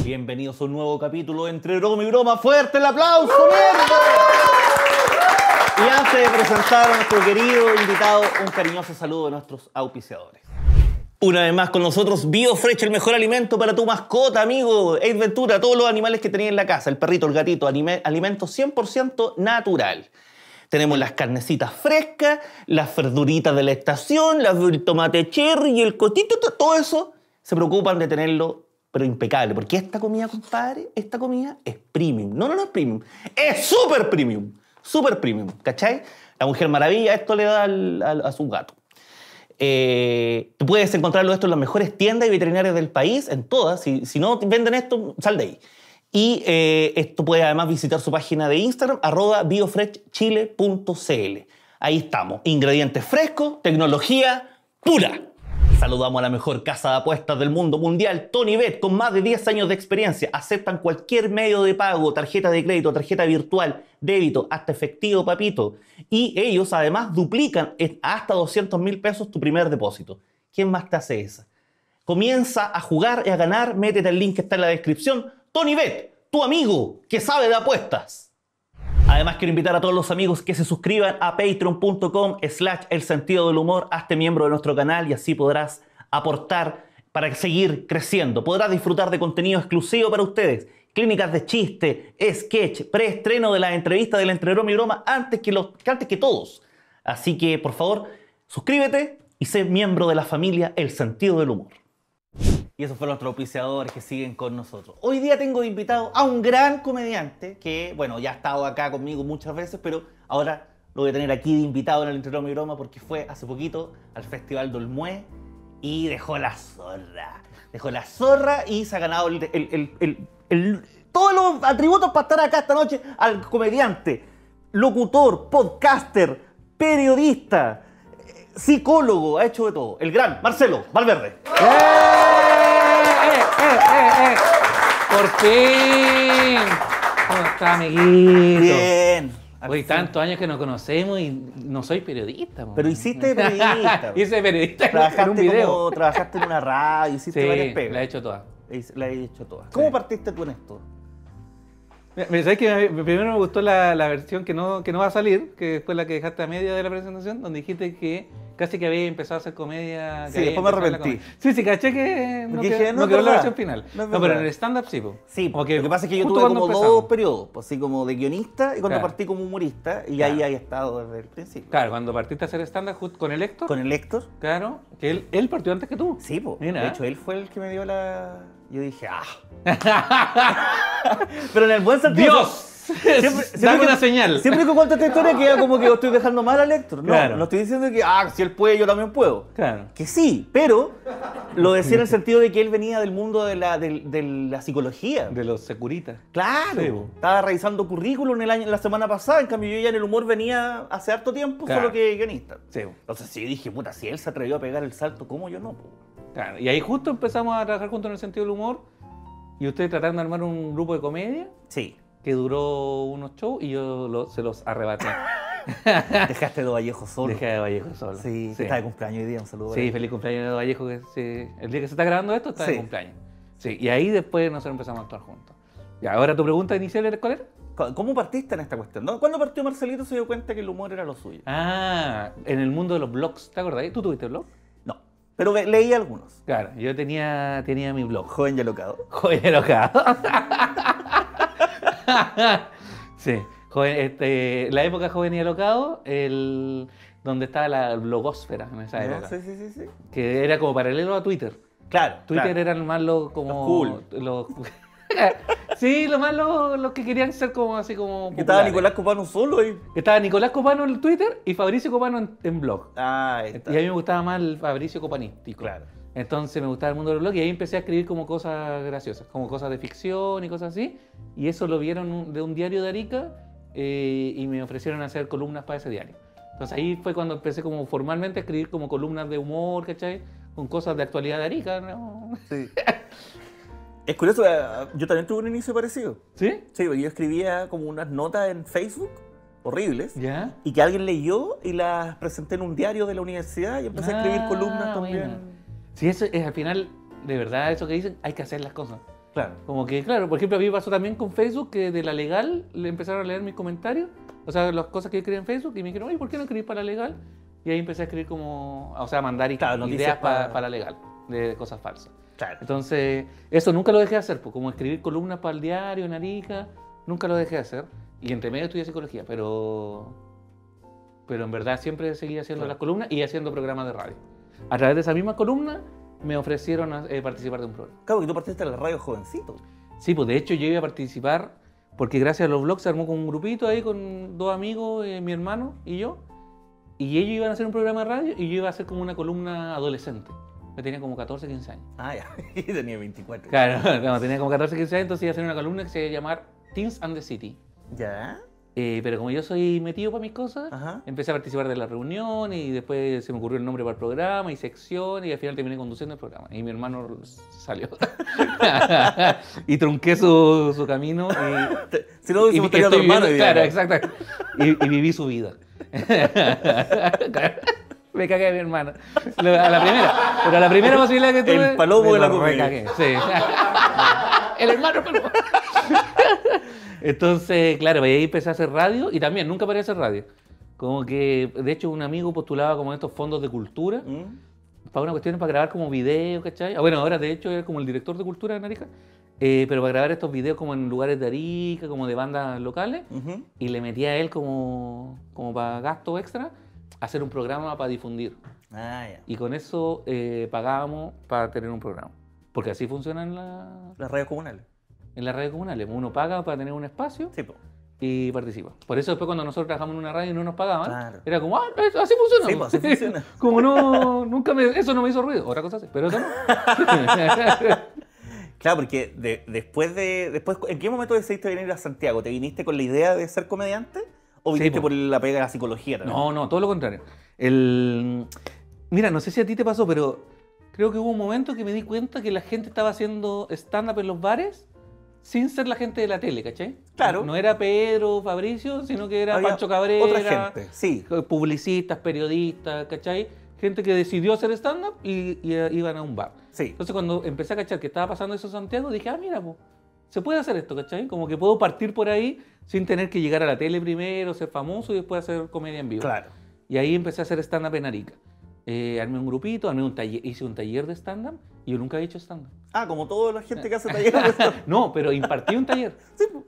Bienvenidos a un nuevo capítulo Entre Broma y Broma. ¡Fuerte el aplauso, mierda! Y antes de presentar a nuestro querido invitado, un cariñoso saludo de nuestros auspiciadores. Una vez más con nosotros, BioFresh, el mejor alimento para tu mascota, amigo. Ace Ventura, todos los animales que tenías en la casa, el perrito, el gatito, alimento 100% natural. Tenemos las carnecitas frescas, las verduritas de la estación, el tomate cherry y el cotito, todo eso se preocupan de tenerlo, pero impecable. Porque esta comida, compadre, esta comida es premium. No es premium, es súper premium. Súper premium, ¿cachai? La Mujer Maravilla esto le da a su gato. Tú puedes encontrarlo esto en las mejores tiendas y veterinarias del país, en todas. Si no venden esto, sal de ahí. Y esto puede además visitar su página de Instagram, @biofreshchile.cl. Ahí estamos. Ingredientes frescos, tecnología pura. Saludamos a la mejor casa de apuestas del mundo mundial, TonyBet, con más de 10 años de experiencia. Aceptan cualquier medio de pago, tarjeta de crédito, tarjeta virtual, débito, hasta efectivo, papito. Y ellos además duplican hasta 200.000 pesos tu primer depósito. ¿Quién más te hace esa? Comienza a jugar y a ganar. Métete al link que está en la descripción. TonyBet, tu amigo que sabe de apuestas. Además, quiero invitar a todos los amigos que se suscriban a patreon.com/el sentido del humor. Hazte miembro de nuestro canal y así podrás aportar para seguir creciendo. Podrás disfrutar de contenido exclusivo para ustedes. Clínicas de chiste, sketch, preestreno de las entrevistas del Entre Broma y Broma antes que todos. Así que, por favor, suscríbete y sé miembro de la familia El Sentido del Humor. Y esos fueron nuestros auspiciadores que siguen con nosotros. Hoy día tengo de invitado a un gran comediante que, bueno, ya ha estado acá conmigo muchas veces, pero ahora lo voy a tener aquí de invitado en el Entre Broma y Broma porque fue hace poquito al Festival del Olmué y dejó la zorra. Dejó la zorra y se ha ganado todos los atributos para estar acá esta noche al comediante, locutor, podcaster, periodista, psicólogo, ha hecho de todo. El gran Marcelo Valverde. ¡Por fin! ¿Cómo está, amiguito? Bien. Hoy tantos años que nos conocemos y no soy periodista. Pero hiciste de periodista. Hice periodista en un video. Trabajaste en una radio, hiciste varias pegas. la he hecho toda. La he hecho todas. ¿Cómo partiste tú en esto? ¿Sabes que primero me gustó la versión que no va a salir, que fue la que dejaste a media de la presentación, donde dijiste que casi que había empezado a hacer comedia. Sí, después me arrepentí. Sí, caché que no quedó la versión final. No, pero en el stand-up sí. Sí, lo que pasa es que yo tuve como dos periodos, así como de guionista y cuando partí como humorista, y ahí he estado desde el principio. Claro, cuando partiste a hacer stand-up con el Héctor. Con el Héctor. Claro, que él partió antes que tú. Sí, pues. De hecho, él fue el que me dio la... Yo dije, pero en el buen sentido. ¡Dios! Dame una señal. Siempre que cuento esta historia queda como que estoy dejando mal al Héctor. No, claro. No estoy diciendo que, si él puede, yo también puedo. Claro. Que sí, pero lo decía en el sentido de que él venía del mundo de la psicología. De los securitas. Claro. Sí, estaba revisando currículum la semana pasada, en cambio yo ya en el humor venía hace harto tiempo, claro, solo que guionista. Sí. Entonces sí dije, puta, si él se atrevió a pegar el salto, ¿cómo yo no? Claro. Y ahí justo empezamos a trabajar juntos en el sentido del humor y ustedes trataron de armar un grupo de comedia. Sí. Que duró unos shows y yo se los arrebaté. Dejaste de Vallejo solo. Dejé de Vallejo solo. Sí, está de cumpleaños hoy día, un saludo. Sí, feliz cumpleaños de Vallejo. El día que se está grabando esto está de cumpleaños. Sí, y ahí después nosotros empezamos a actuar juntos. Y ahora tu pregunta inicial, ¿cuál era? ¿Cómo partiste en esta cuestión? ¿No? ¿Cuándo partió Marcelito se dio cuenta que el humor era lo suyo? En el mundo de los blogs, ¿te acordás? ¿Tú tuviste blog? No, pero leí algunos. Claro, yo tenía mi blog. Joven y alocado. Joven y alocado. Sí, la época joven y alocado, donde estaba la blogósfera en esa época. Sí. Que era como paralelo a Twitter. Claro. Twitter eran más los cool. Sí, los que querían ser como así como. Estaba Nicolás Copano solo ahí. Estaba Nicolás Copano en Twitter y Fabricio Copano en blog. Ahí está. Y a mí me gustaba más el Fabricio copanístico. Claro. Entonces me gustaba el mundo del blog y ahí empecé a escribir como cosas graciosas, como cosas de ficción y cosas así. Y eso lo vieron de un diario de Arica y me ofrecieron hacer columnas para ese diario. Entonces ahí fue cuando empecé como formalmente a escribir como columnas de humor, ¿cachai? Con cosas de actualidad de Arica, ¿no? Sí. Es curioso, yo también tuve un inicio parecido. ¿Sí? Sí, porque yo escribía como unas notas en Facebook horribles. ¿Ya? Y que alguien leyó y las presenté en un diario de la universidad y empecé a escribir columnas también. Bueno. Sí, eso es al final, de verdad, eso que dicen, hay que hacer las cosas. Claro. Como que, claro, por ejemplo, a mí me pasó también con Facebook que de La Legal le empezaron a leer mis comentarios, o sea, las cosas que yo escribí en Facebook y me dijeron, oye, ¿por qué no escribís para La Legal? Y ahí empecé a escribir como, o sea, a mandar Claro, ideas noticias para La Legal, de cosas falsas. Claro. Entonces, eso nunca lo dejé de hacer, pues, como escribir columnas para el diario, en Arica, nunca lo dejé de hacer. Y entre medio estudié psicología, pero en verdad siempre seguí haciendo las columnas y haciendo programas de radio. A través de esa misma columna me ofrecieron participar de un programa. Claro, que tú partiste de la radio jovencito. Sí, pues de hecho yo iba a participar porque gracias a los blogs se armó con un grupito ahí con 2 amigos, mi hermano y yo. Y ellos iban a hacer un programa de radio y yo iba a hacer como una columna adolescente. Yo tenía como 14, 15 años. Ah, ya. Y tenía 24. Claro, no, tenía como 14, 15 años, entonces iba a hacer una columna que se iba a llamar Teens and the City. ¿Ya? Pero como yo soy metido para mis cosas, Ajá. empecé a participar de las reuniones y después se me ocurrió el nombre para el programa y sección y al final terminé conduciendo el programa. Y mi hermano salió. Y trunqué su camino. Si no, hubiese tenido a tu hermano. Claro, exacto. Y viví su vida. Me cagué a mi hermano. A la primera. Pero a la primera posibilidad que tuve. El palomo de la me comedia. cagué, sí. El hermano palomo. Entonces, claro, ahí empecé a hacer radio y también nunca paré de hacer radio. Como que, de hecho, un amigo postulaba como estos fondos de cultura para una cuestión para grabar como videos, ¿cachai? Bueno, ahora de hecho era como el director de cultura de Arica, pero para grabar estos videos como en lugares de Arica, como de bandas locales, y le metía a él como para gasto extra hacer un programa para difundir. Ah, ya. Y con eso pagábamos para tener un programa. Porque así funcionan Las radios comunales. en las radios comunales. Uno paga para tener un espacio Sí, po. y participa. Por eso después cuando nosotros trabajamos en una radio y no nos pagaban, Claro. era como, así funciona. Sí, pues, así funciona. Como eso no me hizo ruido. Otra cosa sí, pero eso no. Claro, porque después, ¿en qué momento decidiste venir a Santiago? ¿Te viniste con la idea de ser comediante? ¿O viniste Sí, por la pega de la psicología también? No, todo lo contrario. Mira, no sé si a ti te pasó, pero creo que hubo un momento que me di cuenta que la gente estaba haciendo stand-up en los bares sin ser la gente de la tele, ¿cachai? Claro. No era Pedro, Fabricio, sino que era Había Pancho Cabrera. otra gente, sí. Publicistas, periodistas, ¿cachai? Gente que decidió hacer stand-up y iban a un bar. Sí. Entonces cuando empecé a cachar que estaba pasando eso en Santiago, dije, mira, pues, se puede hacer esto, ¿cachai? Como que puedo partir por ahí sin tener que llegar a la tele primero, ser famoso y después hacer comedia en vivo. Claro. Y ahí empecé a hacer stand-up en Arica. Armé un grupito, hice un taller de stand-up y yo nunca he hecho stand-up. Ah, como toda la gente que hace talleres de stand-up. No, pero impartí un taller. Sí, po.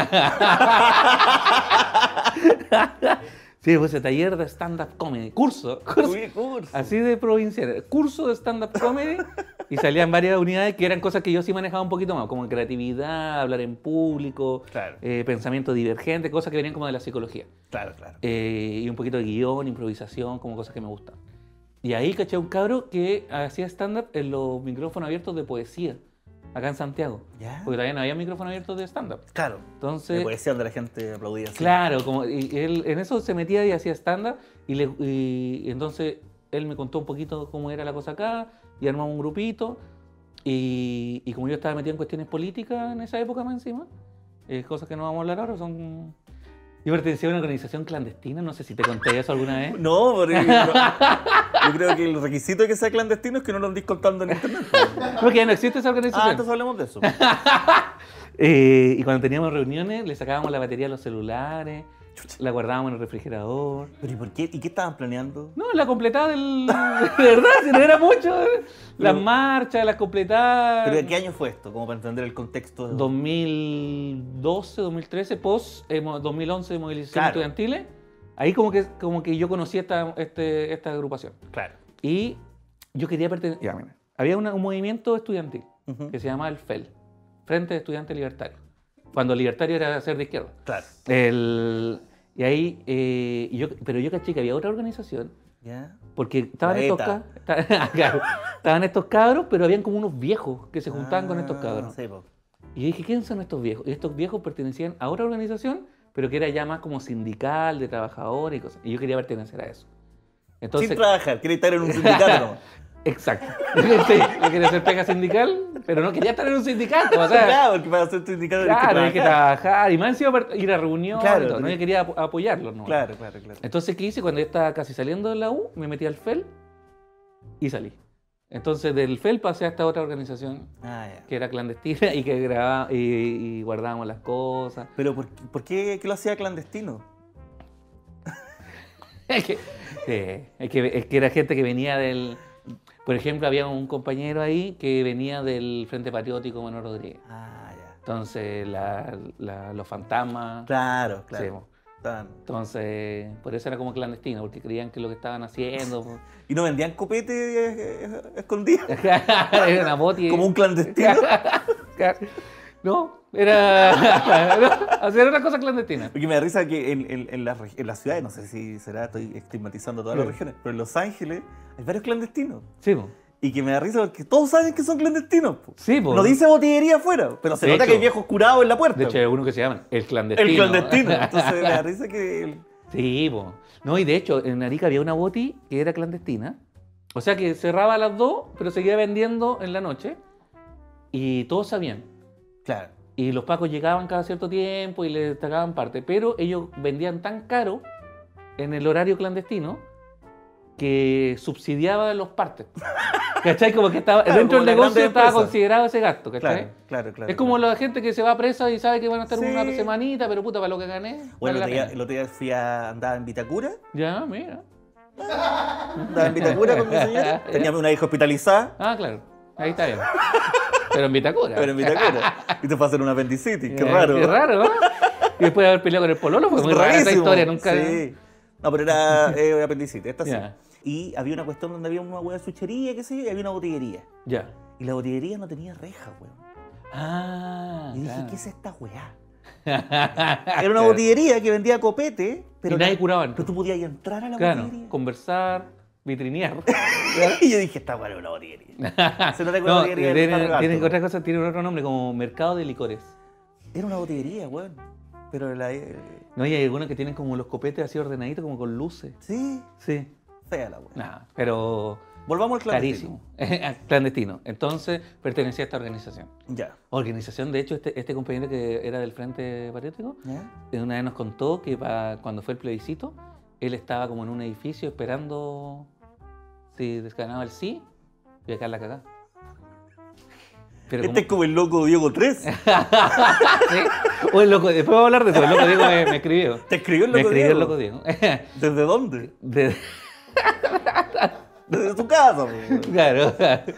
Sí, pues ese taller de stand-up comedy. Curso. Uy, curso. Así de provincial. Curso de stand-up comedy. Y salían varias unidades que eran cosas que yo sí manejaba un poquito más, como creatividad, hablar en público, Claro. Pensamiento divergente, cosas que venían como de la psicología. Claro, claro. Y un poquito de guión, improvisación, como cosas que me gustan. Y ahí caché a un cabro que hacía stand-up en los micrófonos abiertos de poesía, acá en Santiago. ¿Ya? Porque todavía no había micrófonos abiertos de stand-up. Claro. Entonces, De poesía donde la gente aplaudía. así. claro, como, y él en eso se metía y hacía stand-up. Y entonces él me contó un poquito cómo era la cosa acá, y armamos un grupito. Y como yo estaba metido en cuestiones políticas en esa época más encima, cosas que no vamos a hablar ahora, son... Yo pertenecía a una organización clandestina, no sé si te conté eso alguna vez. No, porque yo creo que el requisito de que sea clandestino es que no lo andéis contando en internet. Porque ya no existe esa Ah, organización. entonces hablemos de eso. Y cuando teníamos reuniones, le sacábamos la batería a los celulares, la guardábamos en el refrigerador. Pero ¿y por qué? ¿Y qué estaban planeando? No, la completaba del... De verdad, si no era mucho. Las marchas, las completaba. ¿Pero de qué año fue esto? Como para entender el contexto. 2012, 2013, post 2011 movilizaciones Claro. estudiantiles. Ahí como que yo conocí esta agrupación. Claro. Y yo quería pertenecer... Ya, mira, había un movimiento estudiantil que se llamaba el FEL, Frente de Estudiantes Libertarios. Cuando libertario era ser de izquierda. Claro. Y ahí, pero yo caché que había otra organización, ¿Ya? porque estaban La estos, ETA. claro, estaban estos cabros, pero habían como unos viejos que se juntaban con estos cabros. Sí, po. Y yo dije, ¿quiénes son estos viejos? Y estos viejos pertenecían a otra organización, pero que era ya más como sindical, de trabajadores y cosas. Y yo quería pertenecer a eso. Entonces, Sin trabajar, quería estar en un sindicato. ¿No? exacto. Sí, yo quería ser pega sindical, pero no quería estar en un sindicato. O sea, Claro, porque para ser sindicato claro, hay que trabajar. trabajar. Y más encima ir a reuniones Claro, y todo. No, yo quería apoyarlos. ¿No? Claro. Entonces, ¿qué hice? Cuando yo estaba casi saliendo de la U, me metí al FEL y salí. Entonces del FEL pasé a esta otra organización Ah, ya. que era clandestina y que grababa y guardábamos las cosas. Pero ¿por qué lo hacía clandestino? Es que, es que era gente que venía del... Por ejemplo, había un compañero ahí que venía del Frente Patriótico Manuel Rodríguez. Ah, ya. Entonces, los fantasmas... Claro, Sí, claro. po. Estaban- Entonces, por eso era como clandestino, porque creían que lo que estaban haciendo... po. ¿Y no vendían copete escondido? Era una boti. Como un clandestino. No, era... no, hacer una cosa clandestina. Porque me da risa que en las ciudades, no sé si será, estoy estigmatizando todas las regiones, pero en Los Ángeles hay varios clandestinos. Sí, po. Y que me da risa porque todos saben que son clandestinos. Po. Sí, po. No dice botillería afuera, pero se De nota hecho- que hay viejos curados en la puerta. De hecho, hay algunos que se llaman el clandestino. el clandestino. Entonces me da risa que... Sí, po. No, y de hecho, en Arica había una boti que era clandestina. O sea que cerraba a las 2, pero seguía vendiendo en la noche. Y todos sabían. Claro. Y los pacos llegaban cada cierto tiempo y les sacaban parte. Pero ellos vendían tan caro en el horario clandestino que subsidiaba los partes. ¿Cachai? Como que estaba Claro, dentro como del las negocio grandes estaba empresas. considerado ese gasto, ¿cachai? Claro, claro, claro. Es como la gente que se va presa y sabe que van a estar Sí. una semanita, pero puta, para lo que gané. Bueno, vale la el otro día andaba en Vitacura. pena. Ya, mira. Andaba en Vitacura con mi señora. Tenía una hija hospitalizada, Ah, claro. Ahí está bien. Pero en Vitacura. pero en Vitacura. Y te fue a hacer una apendicitis. Qué Eh, raro. Qué raro, ¿no? Y después de haber peleado con el pololo, fue muy rara esa Rarísimo. historia. Nunca... Sí. No, pero era una apendicitis. Esta sí. Ya. Y había una cuestión donde había una hueá de chuchería, qué sé yo, y había una botillería. Ya. Y la botillería no tenía reja, weón. Ah, Y dije, claro. ¿qué es esta weá? Era una botillería que vendía copete, pero, Y nadie curaba antes. pero tú podías entrar a la Claro, botillería. conversar, vitrinear. Y yo dije, esta weá era una botillería. Se nota que una No, botillería era tiene, Ricardo tiene Alto. otra cosa, tiene otro nombre, como mercado de licores. Era una botillería, weón. Pero la... No, y hay algunos que tienen como los copetes así ordenaditos, como con luces. Sí, Sí. fea la weá. Nada, pero Volvamos al clandestino. carísimo. Clandestino. Entonces, pertenecía a esta organización. Ya. Organización, de hecho, este compañero que era del Frente Patriótico, ¿Ya? una vez nos contó que cuando fue el plebiscito, él estaba como en un edificio esperando si ganaba el sí, y acá la cagá. Pero Este es como el loco Diego 3. ¿Sí? O el loco, después vamos a hablar de eso, el loco Diego me escribió. ¿Te escribió el Me loco escribió Diego? el loco Diego. ¿Desde dónde? De- Desde tu casa, weón. claro.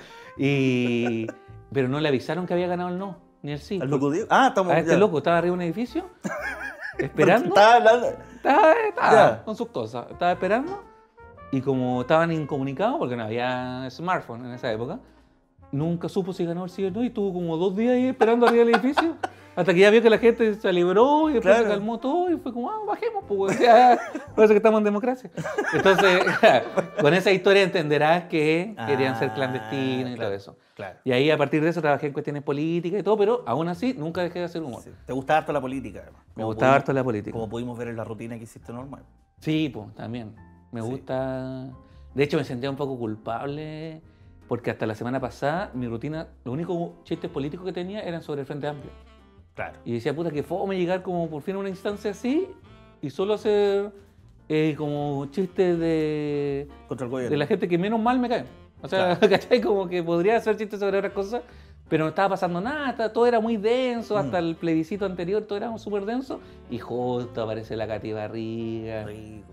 Pero no le avisaron que había ganado el no, ni el sí. ¿Al loco Diego? Ah, estamos... A este ya. loco estaba arriba de un edificio, esperando. Estaba hablando... Estaba Ya. con sus cosas. Estaba esperando. Y como estaban incomunicados, porque no había smartphone en esa época, nunca supo si ganó el sí o no. Y estuvo como 2 días ahí esperando arriba del edificio. Hasta que ya vio que la gente se libró y después Claro. se calmó todo. Y fue como, bajemos, pues. Ya, por eso que estamos en democracia. Entonces, con esa historia entenderás que querían ser clandestinos y claro, todo eso. Claro. Y ahí a partir de eso trabajé en cuestiones políticas y todo, pero aún así nunca dejé de hacer humor. Sí. ¿Te gusta harto la política, además? Me Como gustaba pudimos- harto la política. Como pudimos ver en la rutina que hiciste normal. Sí, pues también. Me Sí. gusta. De hecho, me sentía un poco culpable porque hasta la semana pasada mi rutina, los únicos chistes políticos que tenía eran sobre el Frente Amplio. Claro. Y decía, puta, que fome llegar como por fin a una instancia así y solo hacer como chistes Contra el gobierno. de la gente que menos mal me cae. O sea, ¿cachai? Como que podría hacer chistes sobre otras cosas, pero no estaba pasando nada, todo era muy denso, hasta el plebiscito anterior todo era súper denso. Y justo aparece la Katy Barriga, Rico.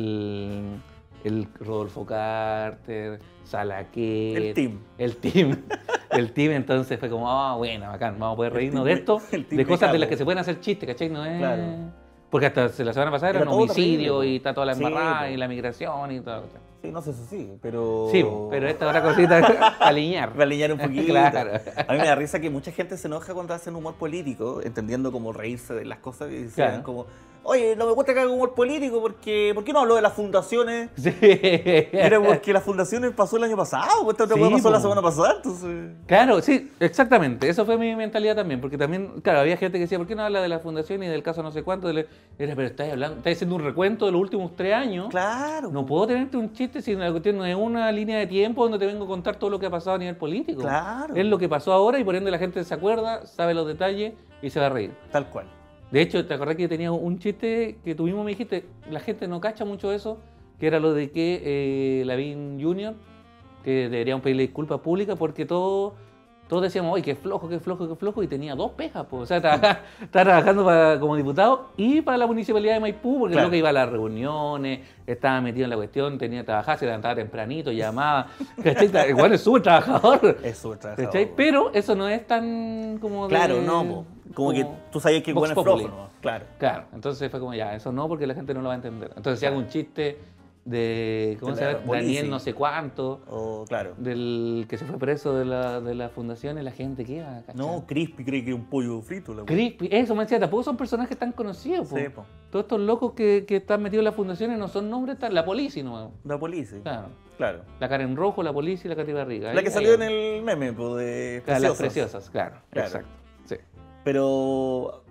el Rodolfo Carter, Salaquet. El team. El team. El team, entonces fue como, bueno, bacán, vamos a poder El reírnos team de esto, el team de cosas de Ricardo. las que se pueden hacer chistes, ¿cachai? No es... Claro. Porque hasta la semana pasada era Era un todo homicidio terrible, y está toda la sí, embarrada po. y la migración y todo. Sí, no sé, eso sí, pero... Sí, pero esta otra cosita a alinear. Me alinear un poquito. Claro. A mí me da risa que mucha gente se enoja cuando hacen humor político, entendiendo como reírse de las cosas y dicen Claro. como, oye, no me gusta que haga humor político porque ¿por qué no hablo de las fundaciones? Sí. Mira, porque las fundaciones pasó el año pasado, pues esta otra Sí, hueá pasó la po. semana pasada, entonces... Claro, sí, exactamente. Eso fue mi mentalidad también. Porque también, claro, había gente que decía, ¿por qué no habla de la fundación y del caso no sé cuánto? Era, pero estás haciendo un recuento de los últimos 3 años. Claro. No puedo tenerte un chiste si la cuestión no es una línea de tiempo donde te vengo a contar todo lo que ha pasado a nivel político. Claro. Es lo que pasó ahora y por ende la gente se acuerda, sabe los detalles y se va a reír. Tal cual. De hecho, ¿te acordás que yo tenía un chiste que tuvimos, me dijiste, la gente no cacha mucho eso, que era lo de que Lavín Jr. que deberíamos pedirle disculpas públicas porque todos decíamos, oye, qué flojo, qué flojo, qué flojo, y tenía 2 pejas, pues. O sea, estaba trabajando como diputado y para la municipalidad de Maipú, porque Claro. lo que iba a las reuniones, estaba metido en la cuestión, tenía que trabajar, se levantaba tempranito, llamaba. ¿Cachai? Igual es súper trabajador. Es súper trabajador. ¿Cachai? Pero eso no es tan como de... Claro, no, po. Como que tú sabías que el Vox bueno es flojo, Populi. ¿no? Claro. Claro, entonces fue como ya, eso no, porque la gente no lo va a entender. Entonces si hago un chiste de, ¿cómo De se la llama? policía. Daniel no sé cuánto, O, claro. del que se fue preso de la fundación, y la gente, ¿qué va a cachar? No, Crispy cree que es un pollo frito. La wea. Crispy, eso me decía, tampoco son personajes tan conocidos. Po. Sí, po. Todos estos locos que están metidos en las fundaciones no son nombres tan... La policía, no. La policía. Claro. Claro. La Karen Rojo, la policía y la Katy Barriga. La que salió en el meme, pues, de Claro, las Preciosas. preciosas, claro. Claro. Exacto. Sí. Pero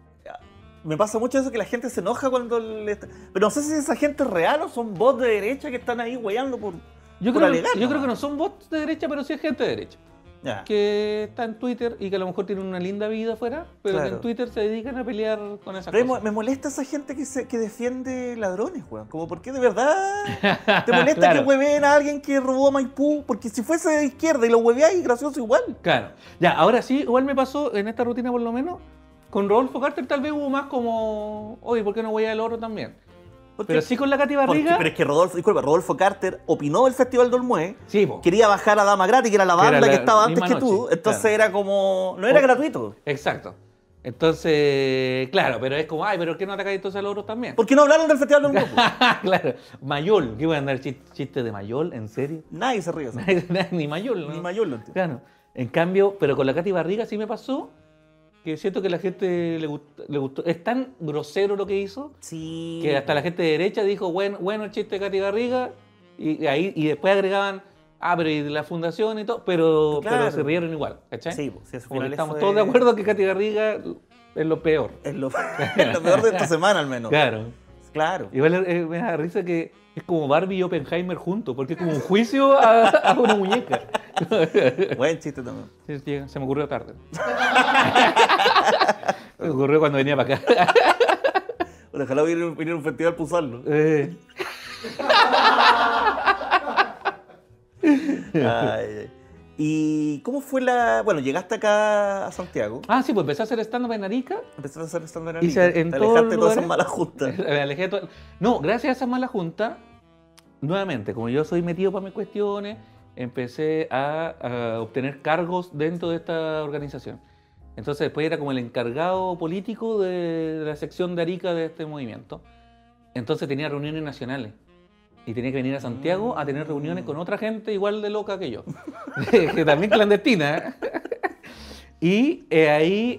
me pasa mucho eso que la gente se enoja cuando Pero no sé si esa gente es real o son bots de derecha que están ahí hueando por... Yo por creo, alegar, yo creo que nomás. no son bots de derecha, pero sí es gente de derecha. Ya. Que está en Twitter y que a lo mejor tienen una linda vida afuera, pero que Claro. en Twitter se dedican a pelear con esas Pero cosas. me molesta esa gente que defiende ladrones, weón. Como, ¿por qué de verdad te molesta Claro. que hueveen a alguien que robó a Maipú? Porque si fuese de izquierda y lo hueveáis, gracioso igual. Claro. Ya, ahora sí, igual me pasó en esta rutina por lo menos. Con Rodolfo Carter tal vez hubo más como, oye, ¿por qué no voy al oro también? Porque- Pero sí con la Katy porque- Barriga. pero es que Rodolfo Carter opinó del Festival de Olmué, Sí, po. quería bajar a Dama Gratis, que era la Que era banda la que estaba antes misma que tú. noche, Entonces claro. era como... No era gratuito. Exacto. Entonces, claro, pero es como, ay, pero ¿por qué no atacáis entonces al oro también? ¿Por qué no hablaron del Festival de Olmué? po? Claro, Mayol. ¿Qué voy a andar chistes de Mayol? ¿En serio? Nadie se ríe. ¿sí? Ni Mayol, ¿no? Ni mayor lo entiendo. Claro. En cambio, pero con la Katy Barriga sí me pasó que siento que a la gente le gustó. Es tan grosero lo que hizo Sí. que hasta la gente de derecha dijo, bueno el chiste de Katy Barriga, y después agregaban, pero y de la fundación y todo, pero Claro. se rieron igual, ¿cachai? Sí, pues, sí, al Como que final estamos eso todos de es- acuerdo que Katy Barriga es lo peor. Es lo, es lo peor de esta semana, al menos. Claro. Claro. Igual me da risa que es como Barbie y Oppenheimer juntos, porque es como un juicio a una muñeca. Buen chiste también. Sí, se me ocurrió tarde. Me ocurrió cuando venía para acá. Bueno, ojalá viniera a un festival para usarlo. Ay, ay. ¿Y cómo fue la...? Bueno, llegaste acá a Santiago. Sí, pues empecé a hacer stand-up en Arica. Empezaste a hacer stand-up Hice Arica. en Te todos alejaste de todas esas lugares. malas justas. Me alejé de todo. No, gracias a esa mala junta, nuevamente, como yo soy metido para mis cuestiones, empecé a obtener cargos dentro de esta organización. Entonces después era como el encargado político de la sección de Arica de este movimiento. Entonces tenía reuniones nacionales. Y tenía que venir a Santiago a tener reuniones con otra gente igual de loca que yo. Que también clandestina. Y ahí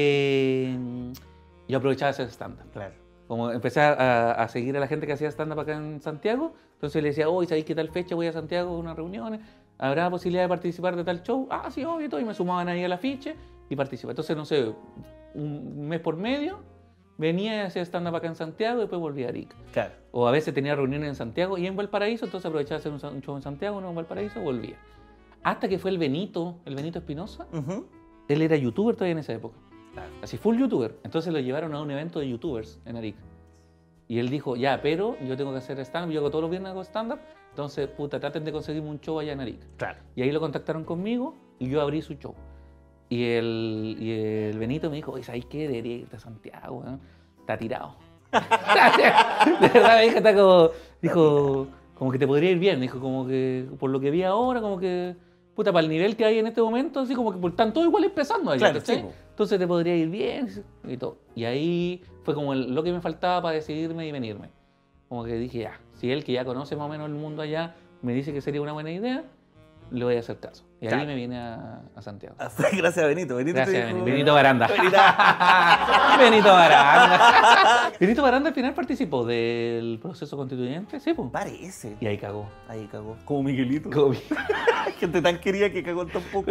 yo aprovechaba ese stand-up. Claro. Como empecé a seguir a la gente que hacía stand-up acá en Santiago, entonces le decía, oye, ¿sabéis qué tal fecha voy a Santiago a unas reuniones? ¿Habrá posibilidad de participar de tal show? Sí, obvio, y todo. Y me sumaban ahí al afiche y participaba. Entonces, no sé, un mes por medio venía y hacía stand-up acá en Santiago y después volvía a Arica. Claro. O a veces tenía reuniones en Santiago y en Valparaíso, entonces aprovechaba de hacer un show en Santiago, no en Valparaíso, volvía. Hasta que fue el Benito Espinosa. Ujú. Él era youtuber todavía en esa época. Claro. Así, full youtuber. Entonces lo llevaron a un evento de youtubers en Arica. Y él dijo, ya, pero yo tengo que hacer stand-up, yo hago todos los viernes hago stand-up, entonces, puta, traten de conseguirme un show allá en Arica. Claro. Y ahí lo contactaron conmigo y yo abrí su show. Y el Benito me dijo, oye, ¿sabes qué? Debería irte a Santiago, ¿no? Está tirado. De verdad, mi hija está como, dijo, como que te podría ir bien. Dijo, como que, por lo que vi ahora, como que, puta, para el nivel que hay en este momento, así como que están todos igual empezando allá, Claro, ¿cachai? sí, po. Entonces te podría ir bien y todo. Y ahí fue como lo que me faltaba para decidirme y venirme. Como que dije, ya, si él que ya conoce más o menos el mundo allá me dice que sería una buena idea, le voy a hacer caso. Y Claro. ahí me vine a Santiago. Fue gracias a Benito. Benito te Gracias, dijo- Benito Baranda. Benito. Benito Baranda. Benito Baranda al final participó del proceso constituyente, sí, pues. Parece. Y ahí cagó. Ahí cagó. Como Miguelito. Como- Gente tan querida que cagó tan poco.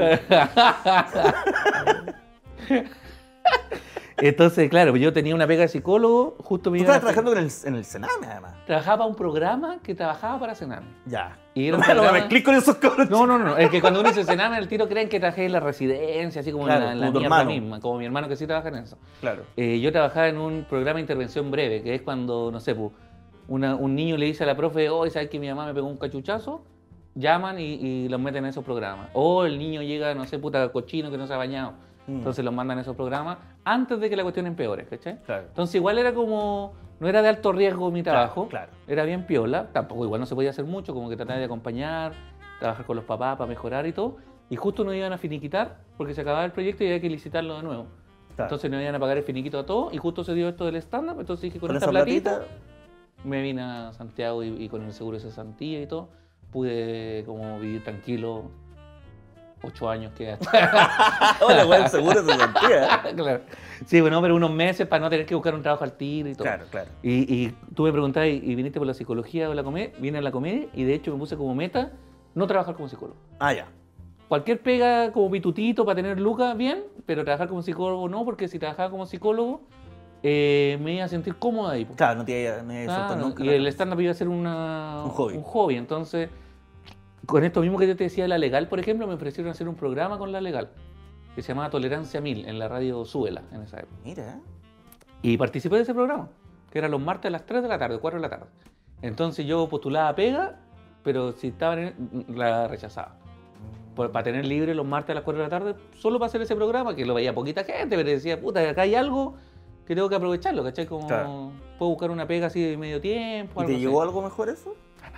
Entonces, claro, yo tenía una pega de psicólogo, justo me Tú iban a estabas hacer- trabajando en el Sename, además. Trabajaba para un programa que trabajaba para Sename. Ya. Y era un no me programa- mezclé con esos cabros. No, es que cuando uno dice Sename, al tiro creen que trabajé en la residencia, así como Claro, en la como tu mierda hermano. misma, como mi hermano que sí trabaja en eso. Claro. Yo trabajaba en un programa de intervención breve, que es cuando, no sé, un niño le dice a la profe, hoy ¿sabes que mi mamá me pegó un cachuchazo? llaman y los meten en esos programas. O el niño llega, no sé, puta cochino que no se ha bañado. Entonces los mandan a esos programas antes de que la cuestión empeore, ¿cachai? Claro. Entonces igual era como, no era de alto riesgo mi trabajo, claro. Era bien piola, tampoco igual no se podía hacer mucho, como que trataba de acompañar, trabajar con los papás para mejorar y todo, y justo nos iban a finiquitar porque se acababa el proyecto y había que licitarlo de nuevo. Claro. Entonces nos iban a pagar el finiquito a todos y justo se dio esto del stand-up, entonces dije, con esta esa platita me vine a Santiago y con el seguro de cesantía y todo, pude como vivir tranquilo 8 años que Hola, güey, seguro de sentía. Claro. Sí, bueno, pero unos meses para no tener que buscar un trabajo al tiro y todo. Claro, claro. Y tú me preguntabas, ¿y viniste por la psicología o la comedia? Vine a la comedia y de hecho me puse como meta no trabajar como psicólogo. Ah, ya. Cualquier pega como pitutito para tener lucas, bien, pero trabajar como psicólogo no, porque si trabajaba como psicólogo me iba a sentir cómodo ahí. Pues. Claro, no te iba a soltar Claro, nunca. y el stand-up iba a ser un hobby. Entonces, con esto mismo que yo te decía de La Legal, por ejemplo, me ofrecieron hacer un programa con La Legal, que se llamaba Tolerancia 1000, en la radio Súbela, en esa época. Mira. Y participé de ese programa, que era los martes a las 3 de la tarde, 4 de la tarde. Entonces yo postulaba pega, pero si estaba la rechazaba. Para tener libre los martes a las 4 de la tarde, solo para hacer ese programa, que lo veía poquita gente, pero decía, puta, acá hay algo que tengo que aprovecharlo, ¿cachai? Como puedo buscar una pega así de medio tiempo. ¿Y te llegó algo mejor eso?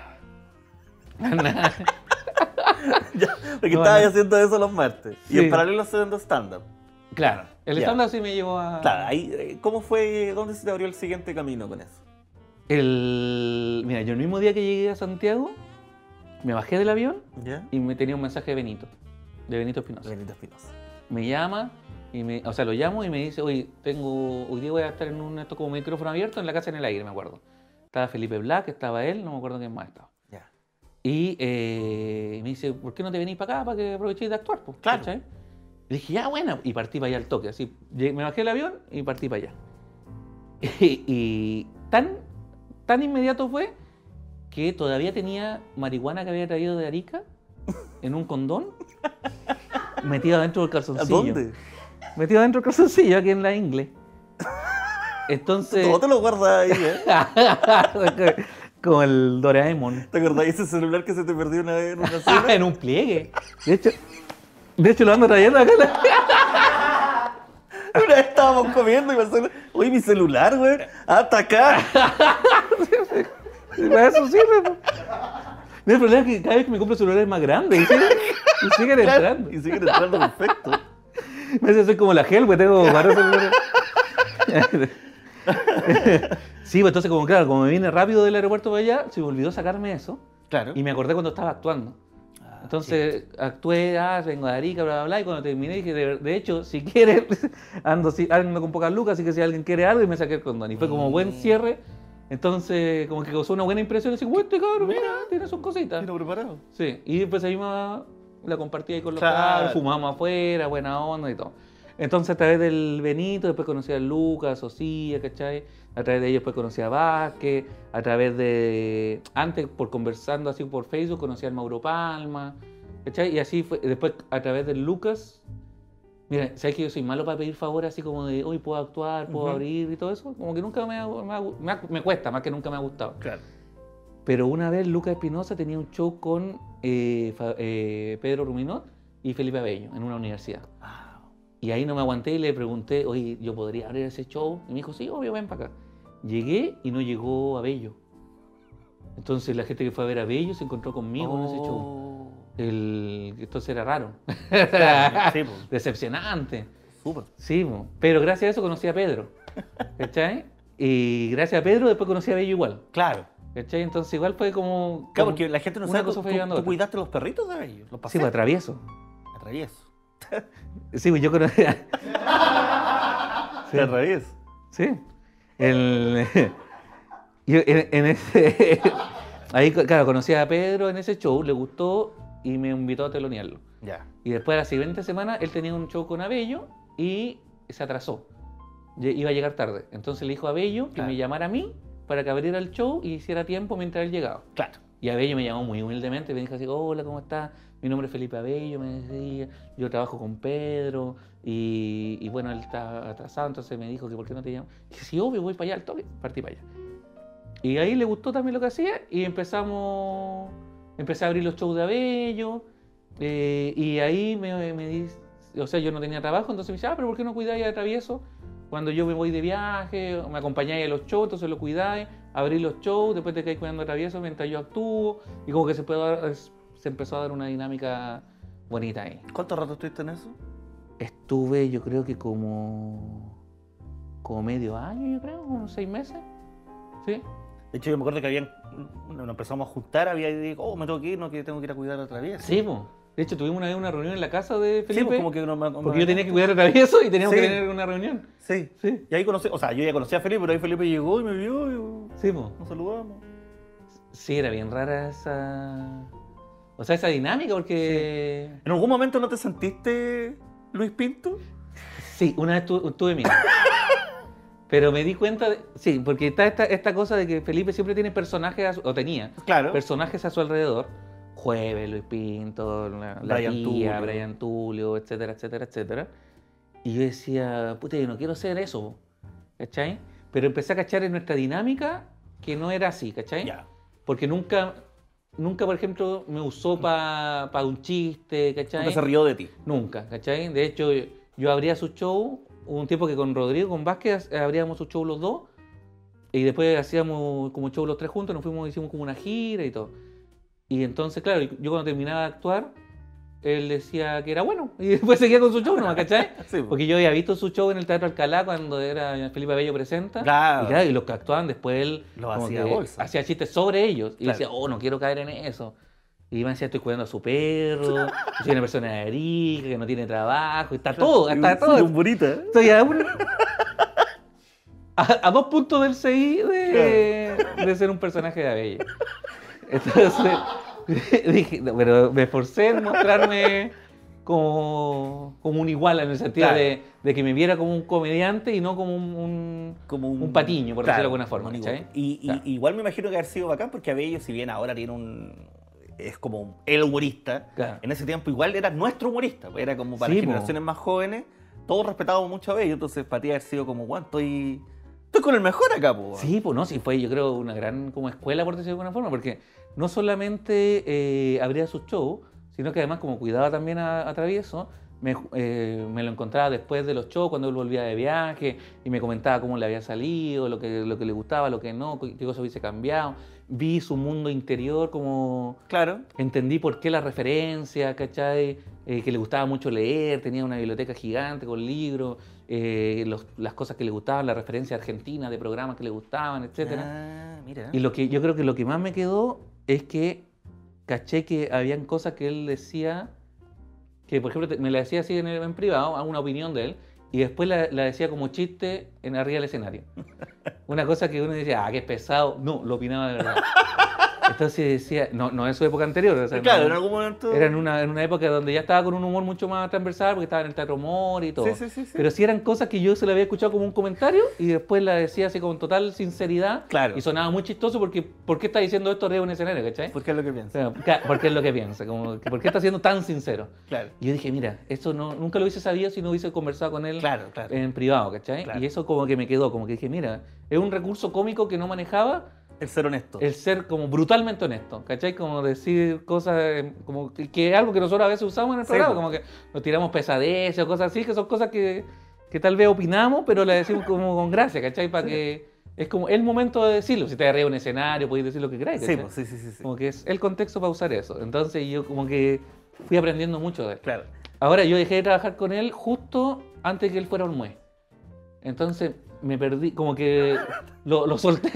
Nada. Porque estabas haciendo eso los martes. Sí. Y en paralelo haciendo stand-up. Claro, el stand-up sí me llevó a... Claro, ahí, ¿cómo fue, dónde se te abrió el siguiente camino con eso? Mira, yo el mismo día que llegué a Santiago, me bajé del avión ¿Ya? y me tenía un mensaje de Benito Espinosa. Benito Espinosa. Me llama, o sea, lo llamo y me dice, oye, hoy día voy a estar en esto como micrófono abierto en la Casa en el Aire, me acuerdo. Estaba Felipe Black, estaba él, no me acuerdo quién más estaba. Ya. Y me dice, ¿por qué no te venís para acá para que aprovechéis de actuar? Pues, Claro. ¿cachai? Y dije, ya, bueno, y partí para allá al toque, así, me bajé del avión y partí para allá. Y tan inmediato fue que todavía tenía marihuana que había traído de Arica en un condón metido adentro del ¿A calzoncillo. dónde? Metido adentro del calzoncillo, aquí en la ingle. Entonces... ¿Cómo te lo guardas ahí, Como el Doraemon. ¿Te acordás de ese celular que se te perdió una vez en una cena? En un pliegue. De hecho lo ando trayendo acá. Una vez estábamos comiendo y pensé, oye, mi celular, güey, hasta acá. Para eso sirve. Po. El problema es que cada vez que me compro celulares más grandes y siguen entrando. Y siguen entrando perfecto. Me hace soy como la gel, güey, tengo varios celulares. Sí, pues entonces como me vine rápido del aeropuerto para allá, se me olvidó sacarme eso. Claro. Y me acordé cuando estaba actuando. Entonces actué, vengo de Arica, bla, bla, bla, y cuando terminé dije, de hecho, si quieres, ando con pocas lucas, así que si alguien quiere algo, y me saqué el condón. Y fue como buen cierre, entonces como que causó una buena impresión, así, bueno, este cabrón, mira, tiene sus cositas. Tiro preparado. Sí, y después ahí la compartí ahí con los Claro. cabros, fumamos afuera, buena onda y todo. Entonces a través del Benito, después conocí a Lucas, a Socia, ¿cachai? A través de ellos después conocí a Vázquez, a través de... Antes, por conversando así por Facebook, conocí al Mauro Palma, ¿cachai? Y así fue, después a través de Lucas... Mira, ¿sabes que yo soy malo para pedir favores así como de, hoy puedo actuar, puedo abrir y todo eso? Como que nunca me cuesta, más que nunca me ha gustado. Claro. Pero una vez Lucas Espinosa tenía un show con Pedro Ruminot y Felipe Abello en una universidad. Y ahí no me aguanté y le pregunté, oye, ¿yo podría abrir ese show? Y me dijo, sí, obvio, ven para acá. Llegué y no llegó Abello. Entonces la gente que fue a ver a Abello se encontró conmigo en ese show. Entonces era raro. Sí, pues. Decepcionante. Súper. Sí, po. Pero gracias a eso conocí a Pedro. ¿Cachai? Y gracias a Pedro después conocí a Abello igual. Claro. ¿Cachai? Entonces igual fue como... Claro, porque la gente no una sabe, cosa fue llevando a ¿tú otra. cuidaste los perritos de ellos? ¿Los Sí, paseaste? pues atravieso. Atravieso. Sí, pues yo conocí... Sí. Atravieso. Sí. Yo en ese... Ahí, claro, conocí a Pedro en ese show, le gustó y me invitó a telonearlo. Ya. Y después, la siguiente semana, él tenía un show con Abello y se atrasó. Iba a llegar tarde. Entonces le dijo a Abello que Claro. me llamara a mí para que abriera el show y hiciera tiempo mientras él llegaba. Claro. Y Abello me llamó muy humildemente, me dijo así, hola, ¿cómo estás? Mi nombre es Felipe Abello, me decía, yo trabajo con Pedro y bueno, él está atrasado, entonces me dijo que por qué no te llamo. Y dije, sí, obvio, voy para allá al toque, partí para allá. Y ahí le gustó también lo que hacía y empezamos empecé a abrir los shows de Abello, y ahí o sea, yo no tenía trabajo, entonces me decía, pero ¿por qué no cuidáis a Travieso? Cuando yo me voy de viaje, me acompañáis a los shows, entonces lo cuidáis, abrí los shows, después te quedáis cuidando a Travieso mientras yo actúo, y como que se empezó a dar una dinámica bonita ahí. ¿Cuánto rato estuviste en eso? Estuve, yo creo que como medio año, yo creo, unos 6 meses. Sí. De hecho, yo me acuerdo que nos empezamos a juntar, había y digo, me tengo que ir, no, que tengo que ir a cuidar a Travieso. Sí, pues. De hecho, tuvimos una vez una reunión en la casa de Felipe. Sí, pues, como que porque yo tenía que cuidar a Travieso y teníamos Sí. que tener una reunión. Sí. Sí. Y ahí conocí, o sea, yo ya conocía a Felipe, pero ahí Felipe llegó y me vio y Sí, pues. nos saludamos. Sí, era bien rara esa... O sea, esa dinámica porque... ¿En algún momento no te sentiste Luis Pinto? Sí, una vez tuve miedo. Pero me di cuenta de... Sí, porque está esta cosa de que Felipe siempre tiene personajes, o tenía, Claro. personajes a su alrededor. Jueves, Luis Pinto, la Brian tía, Tulio. Brian Tulio, etcétera, etcétera, etcétera. Y yo decía, puta, yo no quiero ser eso, ¿cachai? Pero empecé a cachar en nuestra dinámica que no era así, ¿cachai? Ya. Porque nunca, por ejemplo, me usó para un chiste, ¿cachai? Nunca se rió de ti. Nunca, ¿cachai? De hecho, yo abría su show, hubo un tiempo que con Rodrigo, con Vázquez, abríamos su show los dos, y después hacíamos como show los tres juntos, hicimos como una gira y todo. Y entonces, claro, yo cuando terminaba de actuar, él decía que era bueno, y después seguía con su show nomás, ¿cachai? Sí, pues. Porque yo había visto su show en el Teatro Alcalá cuando era Felipe Abello presenta, Claro. y los que actuaban después él Lo como hacía que bolsa. hacía chistes sobre ellos, y Claro. decía, no quiero caer en eso. Y me decía, estoy cuidando a su perro, soy una persona de Arica, que no tiene trabajo, y está todo, está Sí, todo. un bonita, ¿eh? Estoy a 2 puntos del CI de ser un personaje de Abello. Entonces dije, no, pero me esforcé en mostrarme como un igual, en el sentido Claro. de que me viera como un comediante y no como un patiño, por decirlo de alguna forma. un ¿cachai? igual. Y Claro. igual me imagino que haber sido bacán porque Abello, si bien ahora tiene es como el humorista, Claro. en ese tiempo igual era nuestro humorista, era como para Sí, generaciones más jóvenes, todos respetábamos mucho a Abello, entonces para ti haber sido como, bueno, estoy con el mejor acá, po. Sí, pues no, sí fue yo creo una gran como escuela, por decirlo de alguna forma, porque no solamente abría sus shows, sino que además como cuidaba también a Travieso, me lo encontraba después de los shows, cuando él volvía de viaje, y me comentaba cómo le había salido, lo que le gustaba, lo que no, qué cosas hubiese cambiado. Vi su mundo interior, como Claro. entendí por qué la referencia, ¿cachai? Que le gustaba mucho leer, tenía una biblioteca gigante con libros, las cosas que le gustaban, la referencia argentina de programas que le gustaban, etc. Ah, mira. Y yo creo que lo que más me quedó es que caché que habían cosas que él decía, que por ejemplo me la decía así en privado, a una opinión de él, y después la decía como chiste arriba del escenario. Una cosa que uno decía, que es pesado. No, lo opinaba de verdad. Entonces decía, no en su época anterior. O sea, Claro, no, en algún momento. era en una época donde ya estaba con un humor mucho más transversal, porque estaba en el Teatro Humor y todo. Sí. Pero sí eran cosas que yo se la había escuchado como un comentario y después la decía así con total sinceridad. Claro. Y sonaba muy chistoso porque ¿por qué está diciendo esto arriba de un escenario, cachai? Porque es lo que O pienso. sea, porque es lo que piensa, como que ¿por qué está siendo tan sincero? Claro. Y yo dije, mira, eso nunca lo hubiese sabido si no hubiese conversado con él Claro. en privado, ¿cachai? Claro. Y eso como que me quedó, como que dije, mira, es un recurso cómico que no manejaba, El ser honesto. el ser como brutalmente honesto, ¿cachai? Como decir cosas, como que es algo que nosotros a veces usamos en el Sí, programa, po. como que nos tiramos pesadeces o cosas así, que son cosas que tal vez opinamos, pero las decimos como con gracia, ¿cachai? Para que es como el momento de decirlo. Si te arriba de un escenario, podéis decir lo que queráis, Sí, ¿cachai? pues, sí. Como que es el contexto para usar eso. Entonces yo como que fui aprendiendo mucho de él. Claro. Ahora yo dejé de trabajar con él justo antes que él fuera Olmué. Entonces me perdí, como que lo solté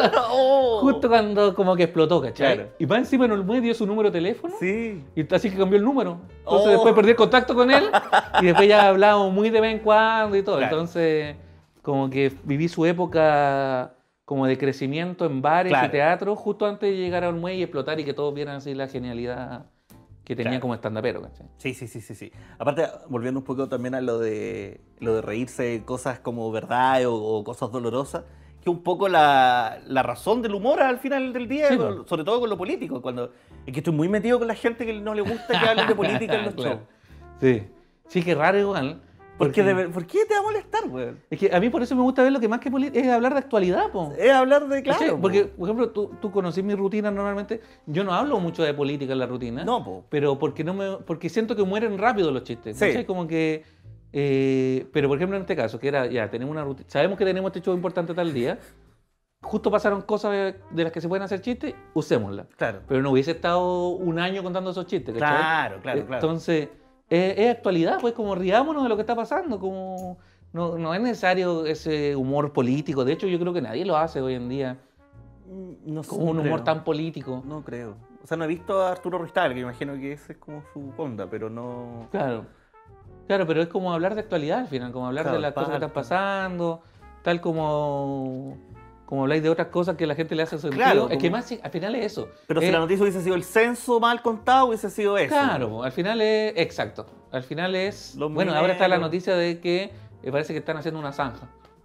justo cuando como que explotó, ¿cachai? Claro. Y más encima en Olmué dio su número de teléfono. Sí. Y así que cambió el número. Entonces Oh. después perdí el contacto con él y después ya hablábamos muy de vez en cuando y todo. Claro. Entonces como que viví su época como de crecimiento en bares Claro. y teatro justo antes de llegar a Olmué y explotar y que todos vieran así la genialidad que tenía Claro. como estandapero, ¿cachai? Sí. Aparte, volviendo un poco también a lo de reírse de cosas como verdad o cosas dolorosas, que un poco la razón del humor al final del día, Sí, pues. sobre todo con lo político. Es que estoy muy metido con la gente que no le gusta que hablen de política en los Claro. shows. Sí. Sí, que raro igual, ¿Por qué te va a molestar, güey? Es que a mí por eso me gusta ver lo que más que es hablar de actualidad, po. Es hablar de, ¿Cachai? claro. Porque, por ejemplo, tú conocís mi rutina normalmente. Yo no hablo mucho de política en la rutina. No, po. Pero porque siento que mueren rápido los chistes. Sí. ¿Cachai? Como que... pero, por ejemplo, en este caso, que era, ya, tenemos una rutina. Sabemos que tenemos este show importante tal día. Justo pasaron cosas de las que se pueden hacer chistes, usémoslas. Claro. Pero no hubiese estado un año contando esos chistes, ¿cachai? Claro. Entonces, es actualidad, pues como riámonos de lo que está pasando, como no es necesario ese humor político. De hecho, yo creo que nadie lo hace hoy en día, No sé, como un humor creo. tan político. No creo. O sea, no he visto a Arturo Ristal, que imagino que ese es como su onda, pero no... Claro, pero es como hablar de actualidad al final, como hablar Claro, de las cosas que están parte. pasando, tal como habláis de otras cosas que la gente le hace sentido. Claro, Es que como- más, al final es eso. Pero si Es- la noticia hubiese sido el censo mal contado, hubiese sido eso. Claro, al final es exacto. Al final es. Los Bueno, ahora está la mineros. noticia de que parece que están haciendo una zanja.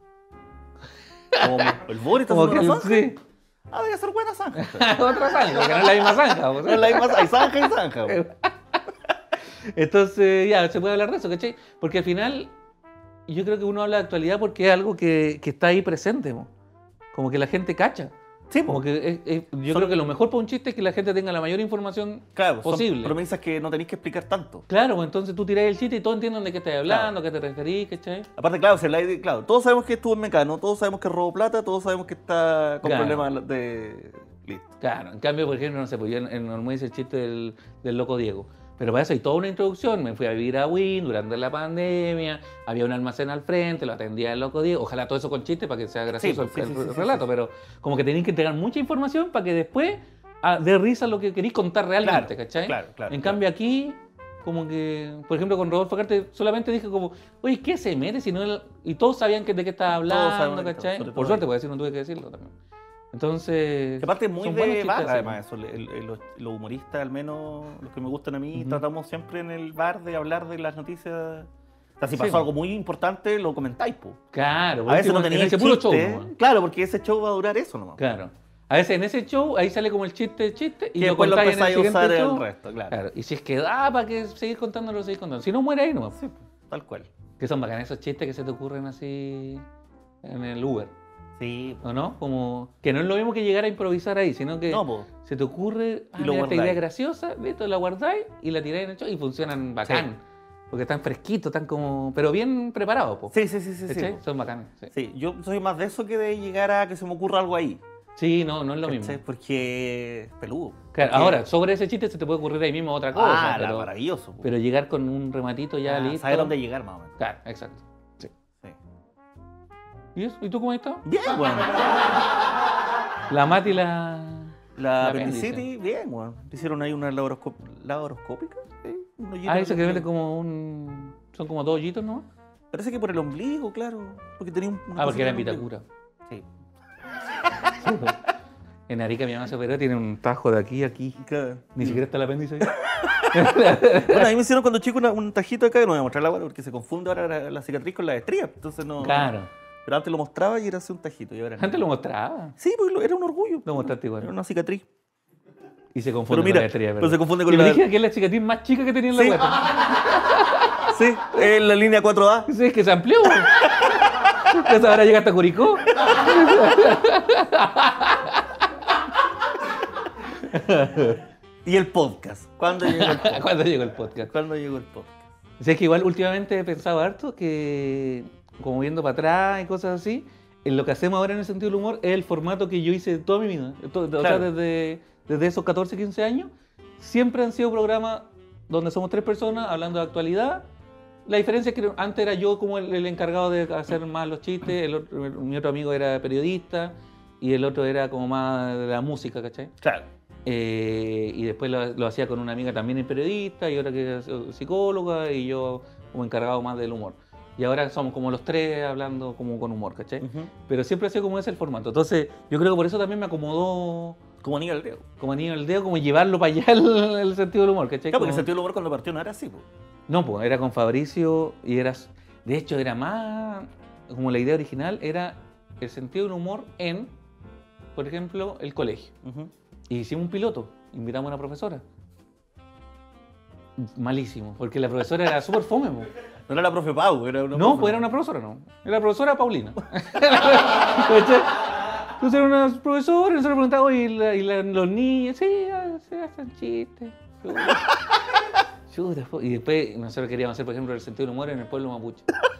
Como el Boris está Como haciendo que una zanja. sí. Ah, debe ser buena zanja. Otra zanja, porque no es la misma zanja. pues. No es la misma, hay zanja y zanja. güey. Entonces, ya, se puede hablar de eso, ¿cachai? Porque al final, yo creo que uno habla de actualidad porque es algo que está ahí presente, mo. Como que la gente cacha. Sí, Como po. que yo Son- creo que lo mejor para un chiste es que la gente tenga la mayor información Claro, posible. son premisas que no tenéis que explicar tanto. Claro, pues entonces tú tirás el chiste y todos entienden de qué estás hablando, qué te referís, ¿cachai? Aparte, claro, si habláis de- claro, todos sabemos que estuvo en Mecano, todos sabemos que robó plata, todos sabemos que está con Claro. problemas de... Listo. Claro, en cambio, por ejemplo, no sé, pues yo en Normal hice el chiste del loco Diego. Pero para eso hay toda una introducción. Me fui a vivir a Wynn durante la pandemia, había un almacén al frente, lo atendía el loco Diego. Ojalá todo eso con chiste para que sea gracioso Sí, el sí, relato, pero como que tenéis que entregar mucha información para que después dé risa lo que queréis contar realmente, Claro, ¿cachai? claro. En cambio aquí, como que, por ejemplo, con Rodolfo Carte solamente dije como, oye, ¿qué se mete? Si no y todos sabían de qué estaba hablando, sabemos de qué ¿cachai? sobre todo Por suerte, ahí. porque así no tuve que decirlo también. Entonces... Que aparte es muy son buenos de chistes bar, así. además, eso, los humoristas, al menos los que me gustan a mí, Ujú. tratamos siempre en el bar de hablar de las noticias. O sea, si Sí, pasó po. algo muy importante, lo comentáis, po. Claro, A veces no en tenéis ese el puro chiste, show, ¿no? claro, porque ese show va a durar eso nomás. Claro. A veces en ese show, ahí sale como el chiste, y Que lo después lo contáis en el empezáis a usar siguiente en show. el resto, claro. Claro. Y si es que da para que seguir contando, lo seguís contando. Si no, muere ahí nomás. Sí, tal cual. Que son bacanes esos chistes que se te ocurren así en el Uber, Sí, ¿o no? Como que no es lo mismo que llegar a improvisar ahí, sino que no, po. se te ocurre, Y lo mira, esta idea guardáis. graciosa, listo, la guardáis y la tiráis en el show y funcionan bacán. Porque están fresquitos, están como... pero bien preparados, po. Sí, sí, ¿Cachai? po. Son bacanes, sí. Sí, yo soy más de eso que de llegar a que se me ocurra algo ahí. Sí, no es lo ¿cachai? mismo. Porque es peludo. Claro, Porque- ahora, sobre ese chiste se te puede ocurrir ahí mismo otra cosa, Ah, maravilloso. po. pero llegar con un rematito ya listo. Saber dónde llegar, más o menos. Claro, exacto. Sí. Sí. ¿Y eso? ¿Y tú cómo has estado? Bien, bueno. La Mati y la La apéndice. apendicitis, bien, bueno. Hicieron ahí una laparoscópica. Sí, un hoyito Ah, en eso el que vende ombligo. como un... Son como dos hoyitos, ¿no? Parece que por el ombligo, claro. Porque tenía una Ah, porque era en cosita en el Vitacura. ombligo. Sí. En Arica mi mamá se operó, tiene un tajo de aquí a aquí. Claro. Ni siquiera está el apéndice ahí. Bueno, a mí me hicieron cuando chico un tajito acá, que no voy a mostrar la guata porque se confunde ahora la cicatriz con la estría. Entonces no. Claro. Pero antes lo mostraba y era así un tajito. Y ahora no. Antes lo mostraba. Sí, porque era un orgullo. Lo mostraste igual. Era una cicatriz. Y se confunde Pero mira, con la estrella, pero se confunde con y la- me dije que es la cicatriz más chica que tenía en la Sí. guata. Sí, es la línea 4A. Sí, es que se amplió. Entonces ahora llega hasta Curicó. Y el podcast. ¿Cuándo llegó el podcast? Cuando llegó el podcast. ¿Cuándo llegó el podcast? O sea, es que igual últimamente he pensado harto que, como viendo para atrás y cosas así, en lo que hacemos ahora en el sentido del humor es el formato que yo hice toda mi vida. O sea, Claro. desde esos 14, 15 años, siempre han sido programas donde somos tres personas hablando de actualidad. La diferencia es que antes era yo como el encargado de hacer más los chistes, mi otro amigo era periodista y el otro era como más de la música, ¿cachai? Claro. Y después lo hacía con una amiga también es periodista y otra que es psicóloga y yo como encargado más del humor. Y ahora somos como los tres hablando como con humor, ¿cachai? Pero siempre ha sido como ese el formato. Entonces yo creo que por eso también me acomodó Como anillo al dedo. como anillo al dedo, como llevarlo para allá el sentido del humor, ¿cachai? Claro, porque el Como- sentido del humor cuando partió no era así, po. No, pues era con Fabricio y era... De hecho era más... Como la idea original era el sentido del humor en, por ejemplo, el colegio. Y hicimos un piloto, invitamos a una profesora. Malísimo, porque la profesora era súper fome, po. No era la profe Pau, era una No, profe. pues era una profesora, no. Era la profesora Paulina. ¿Cachai? Entonces era una profesora y nosotros preguntábamos, los niños, sí, hacen chistes. Chuta, y después nosotros queríamos hacer, por ejemplo, el sentido del humor en el pueblo mapuche.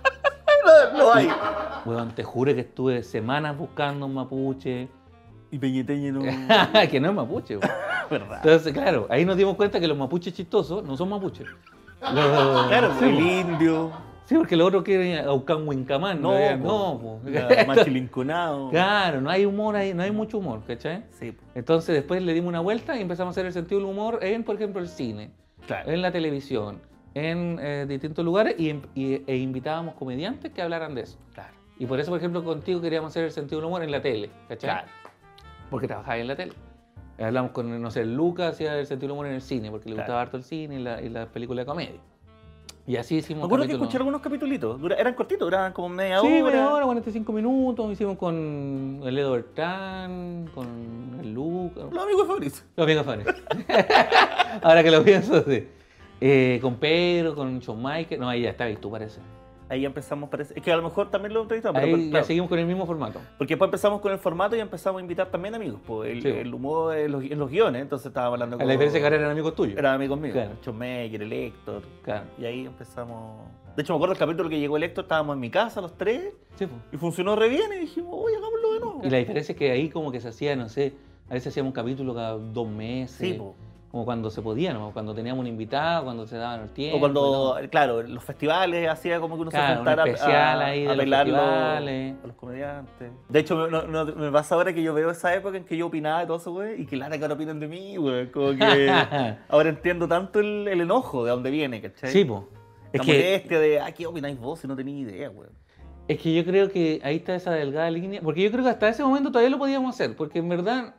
No hay. Weón, te juro que estuve semanas buscando un mapuche. Y Peñeteñe no. Que no es mapuche, weón. Verdad. Entonces, claro, ahí nos dimos cuenta que los mapuches chistosos no son mapuches. Claro, sí, el po. indio. Sí, porque los otros quieren Aucán Huincamán. No, No, po. machilinconado. Claro, no hay humor ahí, no hay mucho humor, ¿cachai? Sí, po. Entonces después le dimos una vuelta y empezamos a hacer el sentido del humor en, por ejemplo, el cine, Claro. en la televisión, en distintos lugares e invitábamos comediantes que hablaran de eso. Claro. Y por eso, por ejemplo, contigo queríamos hacer el sentido del humor en la tele, ¿cachai? Claro. Porque trabajaba en la tele. Hablamos con, no sé, Lucas, hacía el sentido del humor en el cine, porque le Claro. gustaba harto el cine y la película de comedia. Y así hicimos Me acuerdo que capítulos. escuché algunos capítulos. Eran cortitos, duraban como media Sí, hora. media hora, 45 minutos. Hicimos con el Edo Bertrán, con el Lucas. Los amigos de Fabricio. Los amigos Fanes. Ahora que lo pienso, sí. Con Pedro, con Shawn Michael. No, ahí ya está, y tú parece. Ahí ya empezamos, parece. Es que a lo mejor también lo entrevistamos. Ahí pero, ya claro, seguimos con el mismo formato. porque después empezamos con el formato y empezamos a invitar también amigos. Pues Sí. el humor en los guiones. Entonces estábamos hablando La diferencia es que ahora eran amigos tuyos. Eran amigos míos. Claro. John Mayer, el Héctor. Claro. Y ahí empezamos. De hecho, me acuerdo el capítulo que llegó el Héctor, estábamos en mi casa los tres. Sí, pues. Y funcionó re bien y dijimos, oye, hagámoslo de nuevo. Y la diferencia es que ahí como que se hacía, no sé, a veces hacíamos un capítulo cada 2 meses. Sí, po. Como cuando se podía, ¿no? Cuando teníamos un invitado, cuando se daban el tiempo. O cuando, ¿no? claro, en los festivales hacía como que uno Claro, se un juntara especial ahí de los pelarlo festivales. a los comediantes. De hecho, me pasa ahora que yo veo esa época en que yo opinaba y todo eso, güey, y que Lara que ahora opinan de mí, güey. Como que ahora entiendo tanto el enojo de dónde viene, ¿cachai? Sí, pues. La molestia de, ¿qué opináis vos si no tenéis idea, güey? Es que yo creo que ahí está esa delgada línea, porque yo creo que hasta ese momento todavía lo podíamos hacer, porque en verdad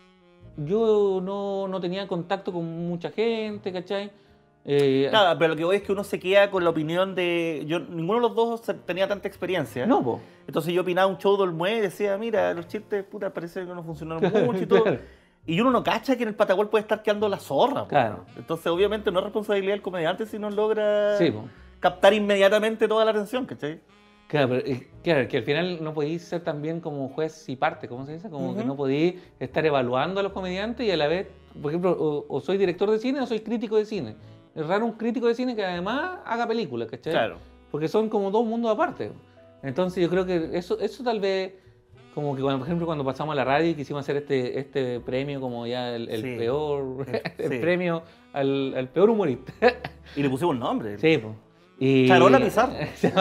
yo no tenía contacto con mucha gente, ¿cachai? Nada, pero lo que voy es que uno se queda con la opinión de... Ninguno de los dos tenía tanta experiencia. No, po. Entonces yo opinaba un show del Mue y decía, mira, los chistes, puta, parece que no funcionaron mucho y todo. Claro. Y uno no cacha que en el Patagol puede estar quedando la zorra. Po. Claro. Entonces, obviamente, no es responsabilidad del comediante si no logra Sí, po. captar inmediatamente toda la atención, ¿cachai? Claro, pero claro, que al final no podéis ser también como juez y parte, ¿cómo se dice? Como que no podéis estar evaluando a los comediantes y a la vez, por ejemplo, o soy director de cine o soy crítico de cine. Es raro un crítico de cine que además haga películas, ¿cachai? Claro. Porque son como dos mundos aparte. Entonces yo creo que eso tal vez, como que por ejemplo cuando pasamos a la radio y quisimos hacer este premio como ya el Sí. peor, el Sí. premio al peor humorista. Y le pusimos el nombre. Sí, pues. Y... Charola Pizarro.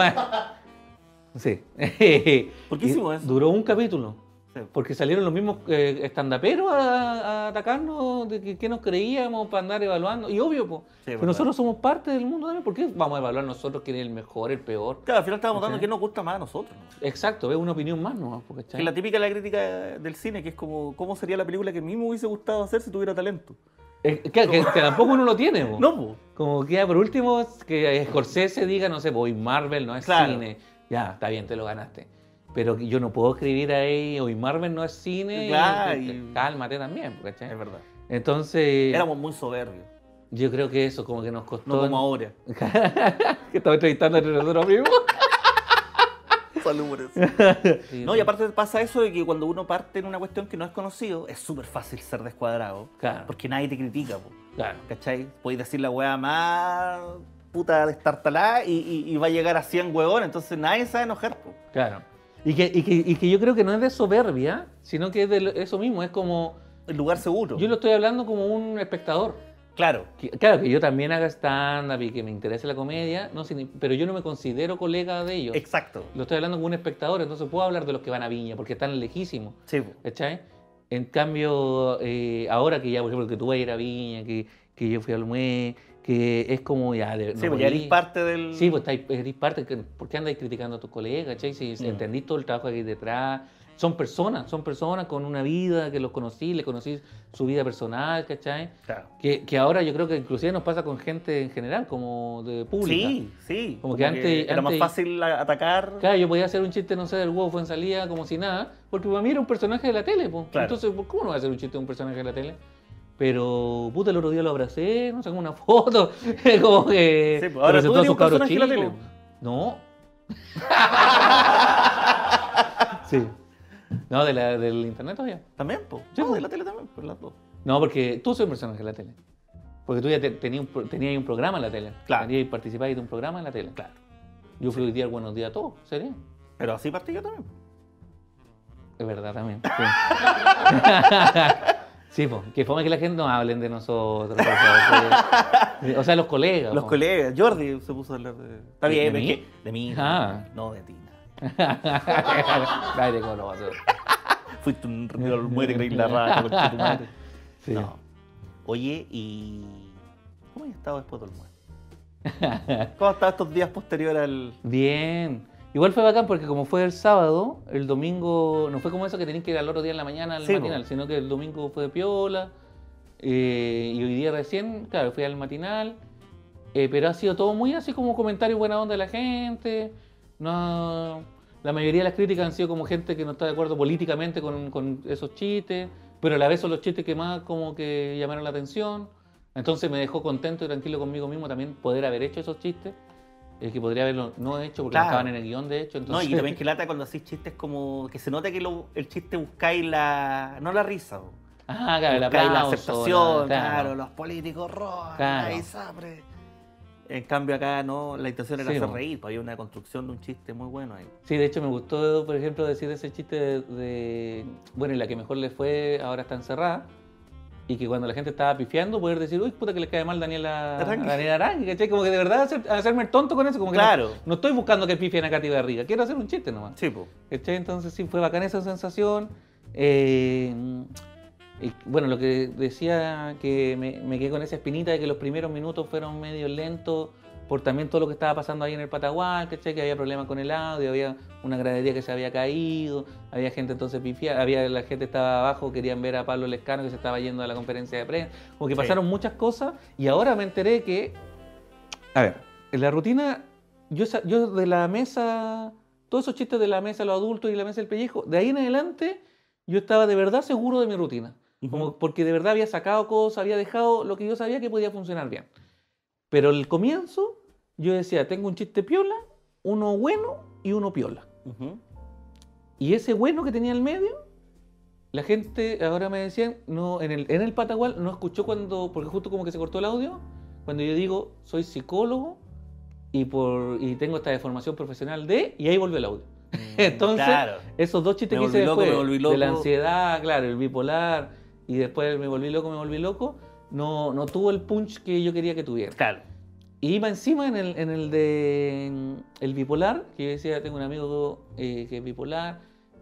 Sí. ¿Por qué hicimos eso? Duró un capítulo. Sí. Porque salieron los mismos estandaperos a atacarnos de que nos creíamos para andar evaluando. Y obvio, pues. verdad. Pero nosotros somos parte del mundo también. ¿Por qué vamos a evaluar nosotros quién es el mejor, el peor? Claro, al final estábamos dando ¿Cachai? qué nos gusta más a nosotros. ¿No? Exacto, es una opinión más, ¿no? Que es la típica de la crítica del cine, que es como, ¿cómo sería la película que a mí me hubiese gustado hacer si tuviera talento? Que tampoco uno lo tiene, po. No, pues. Como que ya por último, que Scorsese diga, no sé, voy Marvel no es Claro. cine. Ya, está bien, te lo ganaste. Pero yo no puedo escribir ahí, hoy Marvel no es cine. Claro, Cálmate también, ¿cachai? Es verdad. Entonces, Éramos muy soberbios. yo creo que eso como que nos costó. No como ahora. Que estamos entrevistando entre nosotros mismos. Salud por eso. Sí, No, y aparte pasa eso de que cuando uno parte en una cuestión que no es conocido, es súper fácil ser descuadrado. Claro. Porque nadie te critica, po, Claro. ¿cachai? Podéis decir la weá más puta destartalada y va a llegar a 100 huevones, entonces nadie se va a enojar, po. Claro. Y que yo creo que no es de soberbia, sino que es de eso mismo. Es como. El lugar seguro. Yo lo estoy hablando como un espectador. Claro. Claro, que yo también haga stand-up y que me interese la comedia, no, pero yo no me considero colega de ellos. Exacto. Lo estoy hablando como un espectador, entonces puedo hablar de los que van a Viña, porque están lejísimos. Sí, po. ¿Cachai? En cambio, ahora que ya, por ejemplo, que tú vas a ir a Viña, que yo fui al MUE, que es como ya... Sí, pues ya eres parte del... Sí, pues eres parte, ¿por qué andáis criticando a tus colegas? ¿Cachai? Si entendís todo el trabajo que hay detrás. Son personas con una vida que los conocí, les conocí su vida personal, ¿cachai? Claro. Que ahora yo creo que inclusive nos pasa con gente en general, como de pública. Sí, sí. Como que antes- era más antes- fácil atacar. Claro, yo podía hacer un chiste, no sé, del huevo fue en salida, como si nada, porque para mí era un personaje de la tele, pues. Claro. Entonces, ¿cómo no voy a hacer un chiste de un personaje de la tele? Pero, puta, el otro día lo abracé, no sé, como una foto, como que Sí, pues, ahora tú presentó a eres sus un cabros personaje de la chicos. tele. No. Sí. No, del internet todavía. ¿También, po? Sí, No, po. de la tele también, por las dos. No, porque tú soy un personaje en la tele. Porque tú ya tenías un programa en la tele. Claro. Participabas de un programa en la tele. Claro. Yo fui hoy día al Buenos Días a todos, ¿sería? Pero así partí yo también. Es verdad también. Sí, pues, que fome que la gente no hablen de nosotros. O sea, los colegas. Los po. colegas, Jordi se puso a hablar de... Está ¿De bien, mí? es que... De mí. Ah. No, de ti. Ay, te conozco. Fuiste un muere creí la raja, concha tu madre. Sí. No. Oye, ¿y cómo has estado después del muerto? ¿Cómo has estado estos días posteriores al...? Bien. Igual fue bacán porque como fue el sábado, el domingo no fue como eso que tenías que ir al otro día en la mañana al Sí, matinal, sino que el domingo fue de piola. Y hoy día recién, claro, fui al matinal. Pero ha sido todo muy así como comentarios buena onda de la gente. No, la mayoría de las críticas han sido como gente que no está de acuerdo políticamente con esos chistes, pero a la vez son los chistes que más como que llamaron la atención. Entonces me dejó contento y tranquilo conmigo mismo también poder haber hecho esos chistes. Que podría haberlo no hecho porque Claro. no estaban en el guión de hecho. Entonces... No, y también que lata cuando hacís chistes como... Que se nota que el chiste buscáis la... No la risa, po. Ah, claro, el Buscáis la aplauso, aceptación, claro. claro, los políticos rojos, Claro. ahí sapre. En cambio acá no, la intención era Sí, hacer po. reír, pues había una construcción de un chiste muy bueno ahí. Sí, de hecho me gustó, por ejemplo, decir ese chiste bueno, y la que mejor le fue ahora está encerrada. Y que cuando la gente estaba pifiando, poder decir, uy, puta que le cae mal Daniela Arangui, ¿cachai? Como que de verdad hacerme el tonto con eso, como que Claro. no estoy buscando que pifien a Katy Barriga, quiero hacer un chiste nomás. Sí, pues. ¿Cachai? Entonces sí, fue bacán esa sensación. Y, bueno, lo que decía, que me quedé con esa espinita de que los primeros minutos fueron medio lentos por también todo lo que estaba pasando ahí en el Patagual, ¿cachai? Que había problemas con el audio, había una gradería que se había caído, había gente entonces pifiada, la gente estaba abajo, querían ver a Pablo Lescano que se estaba yendo a la conferencia de prensa, como que Sí. pasaron muchas cosas y ahora me enteré que, a ver, en la rutina, yo de la mesa, todos esos chistes de la mesa, los adultos y la mesa del pellejo, de ahí en adelante yo estaba de verdad seguro de mi rutina, como porque de verdad había sacado cosas, había dejado lo que yo sabía que podía funcionar bien. Pero el comienzo, yo decía, tengo un chiste piola, uno bueno y uno piola. Ujú. Y ese bueno que tenía al medio, la gente ahora me decían, no, en el Patagual no escuchó porque justo como que se cortó el audio, cuando yo digo, soy psicólogo y tengo esta formación profesional y ahí volvió el audio. Entonces, claro. esos dos chistes Me que hice volví loco, después, me volví loco. de la ansiedad, claro, el bipolar, y después me volví loco, no tuvo el punch que yo quería que tuviera. Claro. Y iba encima en el de el bipolar, que yo decía, tengo un amigo que es bipolar,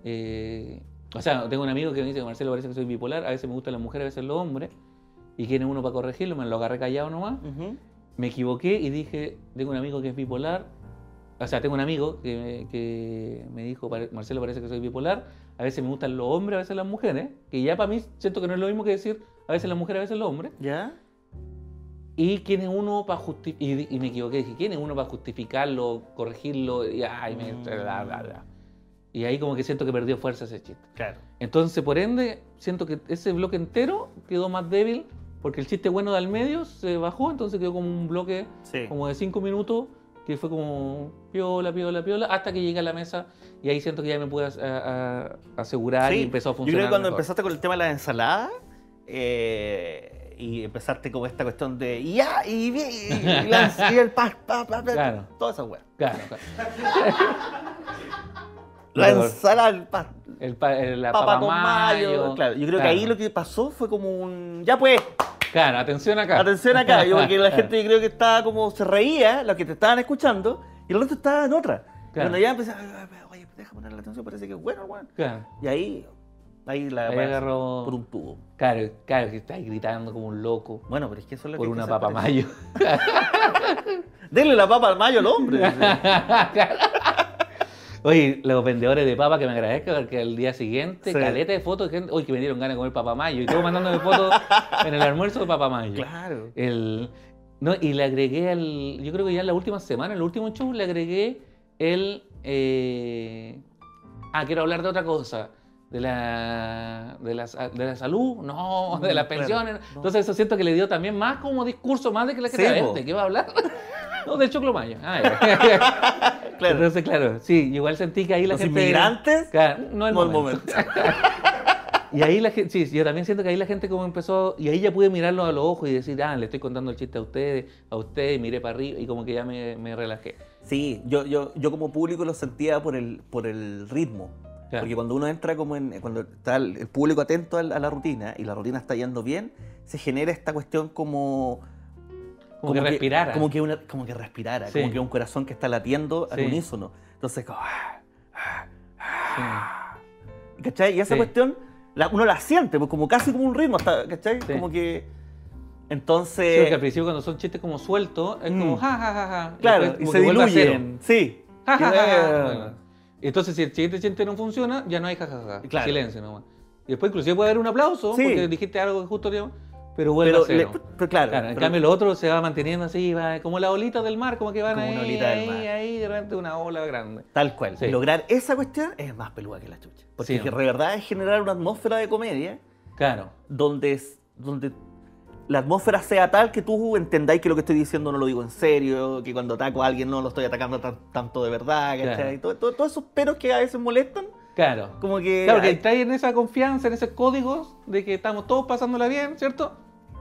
o sea, tengo un amigo que me dice que Marcelo parece que soy bipolar, a veces me gustan las mujeres, a veces los hombres, y quiere uno para corregirlo, me lo agarré callado nomás, Ujú. me equivoqué y dije, tengo un amigo que es bipolar, o sea, tengo un amigo que me dijo, Marcelo parece que soy bipolar, a veces me gustan los hombres, a veces las mujeres, que ya para mí siento que no es lo mismo que decir, a veces las mujeres, a veces los hombres. ¿Ya? ¿Y quién es uno para justificarlo? Y me equivoqué, dije, ¿quién es uno para justificarlo, corregirlo? Y, bla, bla, bla. Y ahí como que siento que perdió fuerza ese chiste. Claro. Entonces, por ende, siento que ese bloque entero quedó más débil porque el chiste bueno de al medio se bajó, entonces quedó como un bloque Sí. como de 5 minutos que fue como piola, hasta que llegué a la mesa y ahí siento que ya me pude asegurar y empezó a Yo funcionar creo que cuando mejor. empezaste con el tema de la ensalada y empezaste con esta cuestión de y el Claro. toda esa weá. Claro. La ensalada, el La papa papa con mayo. Claro, yo creo que ahí lo que pasó fue como un ya pues, Claro, atención acá. atención acá. Yo porque la gente creo que estaba como se reía, los que te estaban escuchando, y el resto estaba en otra. Y Claro. cuando ya empecé, oye, deja poner la atención, parece que es bueno, weón. Claro. Y ahí la Ahí weá agarró- por un tubo. Claro, que estáis gritando como un loco Bueno, pero es que eso es lo por que una se papa parece. mayo. Denle la papa al mayo al hombre. Oye, los vendedores de papa que me agradezcan porque al día siguiente, Sí. caleta de fotos de gente, oye, que me dieron ganas de comer papa mayo y todos mandándome fotos en el almuerzo de papa mayo. Claro. No, y le agregué yo creo que ya en la última semana, en el último show, le agregué quiero hablar de otra cosa. De la salud, no, de las Claro, pensiones. no. Entonces eso siento que le dio también más como discurso, más de que la Sí, gente, po. ¿de qué va a hablar? No, del Choclomayo. Ya. Claro. Entonces, claro, sí, igual sentí que ahí la Los gente... inmigrantes, Claro, no el no el momento. Y ahí la gente, sí, yo también siento que ahí la gente como empezó, y ahí ya pude mirarlo a los ojos y decir, le estoy contando el chiste a ustedes, y miré para arriba, y como que ya me relajé. sí, yo como público lo sentía por el ritmo. Claro. Porque cuando uno entra cuando está el público atento a la rutina y la rutina está yendo bien, se genera esta cuestión como que respirara. Como que respirara, Sí. como que un corazón que está latiendo al Sí. unísono. Entonces, como, Sí. ¿cachai? Y esa Sí. cuestión uno la siente, pues como casi como un ritmo, ¿cachai? Sí. Como que... Sí, Entonces... porque al principio cuando son chistes como sueltos, es como ja, ja, ja, ja. Claro, después y como se que vuelve a diluye. ser en Sí. ja, ja, ja, ja. Bueno. Bueno. Entonces, si el siguiente chiste no funciona, ya no hay ja, ja, ja. Claro. Silencio nomás. Y después inclusive puede haber un aplauso, Sí. porque dijiste algo que justo digamos, pero vuelve Pero, a cero. pero claro. Claro, en pero- cambio lo otro se va manteniendo así, va como la olita del mar, como que van Como ahí, una olita del mar. ahí, de repente una ola grande. Tal cual. Sí. Lograr esa cuestión es más peluda que la chucha. Porque Sí, de ¿no? verdad es generar una atmósfera de comedia Claro, donde la atmósfera sea tal que tú entendáis que lo que estoy diciendo no lo digo en serio, que cuando ataco a alguien no lo estoy atacando tanto de verdad, ¿cachai? Todos esos peros que a veces molestan, claro. como que... Claro, que hay- estáis en esa confianza, en esos códigos de que estamos todos pasándola bien, ¿cierto?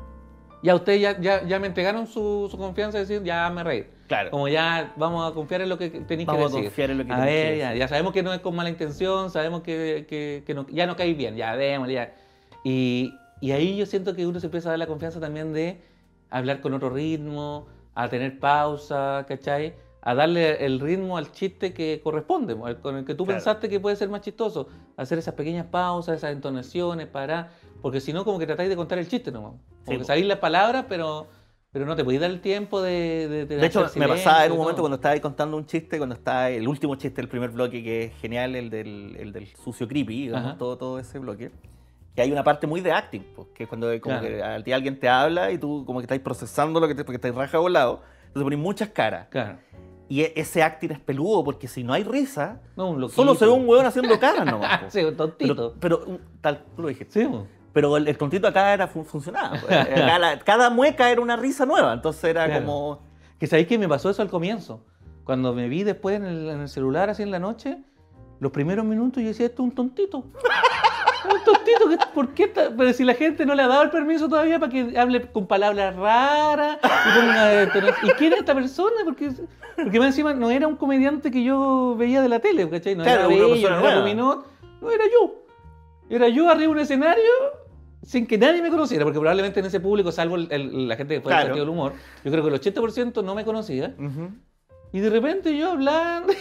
Ya ustedes ya me entregaron su confianza de decir, ya me reí. Claro. Como ya vamos a confiar en lo que tenéis que Vamos a decir. confiar en lo que A tenéis que ver, decir. ya sabemos que no es con mala intención, sabemos que ya no caéis bien, ya démosle, ya. Y ahí yo siento que uno se empieza a dar la confianza también de hablar con otro ritmo, a tener pausa, ¿cachai? A darle el ritmo al chiste que corresponde, con el que tú Claro. pensaste que puede ser más chistoso. Hacer esas pequeñas pausas, esas entonaciones, parar. Porque si no, como que tratáis de contar el chiste nomás. Como Sí, que sabéis las palabras, pero no te podéis dar el tiempo de De hecho, hacer me silencio pasaba en y un momento todo. cuando estaba ahí contando un chiste, cuando estaba el último chiste del primer bloque, que es genial, el del sucio creepy, digamos, Ajá. todo ese bloque. Que hay una parte muy de acting, pues, que es cuando como Claro. que a ti alguien te habla y tú como que estás procesando porque estás raja volado, entonces pones muchas caras. Claro. Y ese acting es peludo, porque si no hay risa, No, un loquito. solo se ve un hueón haciendo caras nomás. po. Sí, un tontito. Pero tal, tú lo dijiste. Sí, po. Pero el tontito acá funcionaba. Pues. Acá cada mueca era una risa nueva, entonces era Claro. como... Que sabéis que me pasó eso al comienzo. Cuando me vi después en el celular, así en la noche, los primeros minutos yo decía, esto es un tontito. Es un tontito, ¿por qué? Pero si la gente no le ha dado el permiso todavía para que hable con palabras raras y ponga ¿y quién es esta persona? Porque más encima no era un comediante que yo veía de la tele, ¿cachai? No Claro, era una Bello, persona no era nueva. Ruminot, no era yo. Era yo arriba de un escenario sin que nadie me conociera, porque probablemente en ese público, salvo la gente que fue del Claro. sentido del humor, yo creo que el 80% no me conocía. Ujú. Y de repente yo hablando,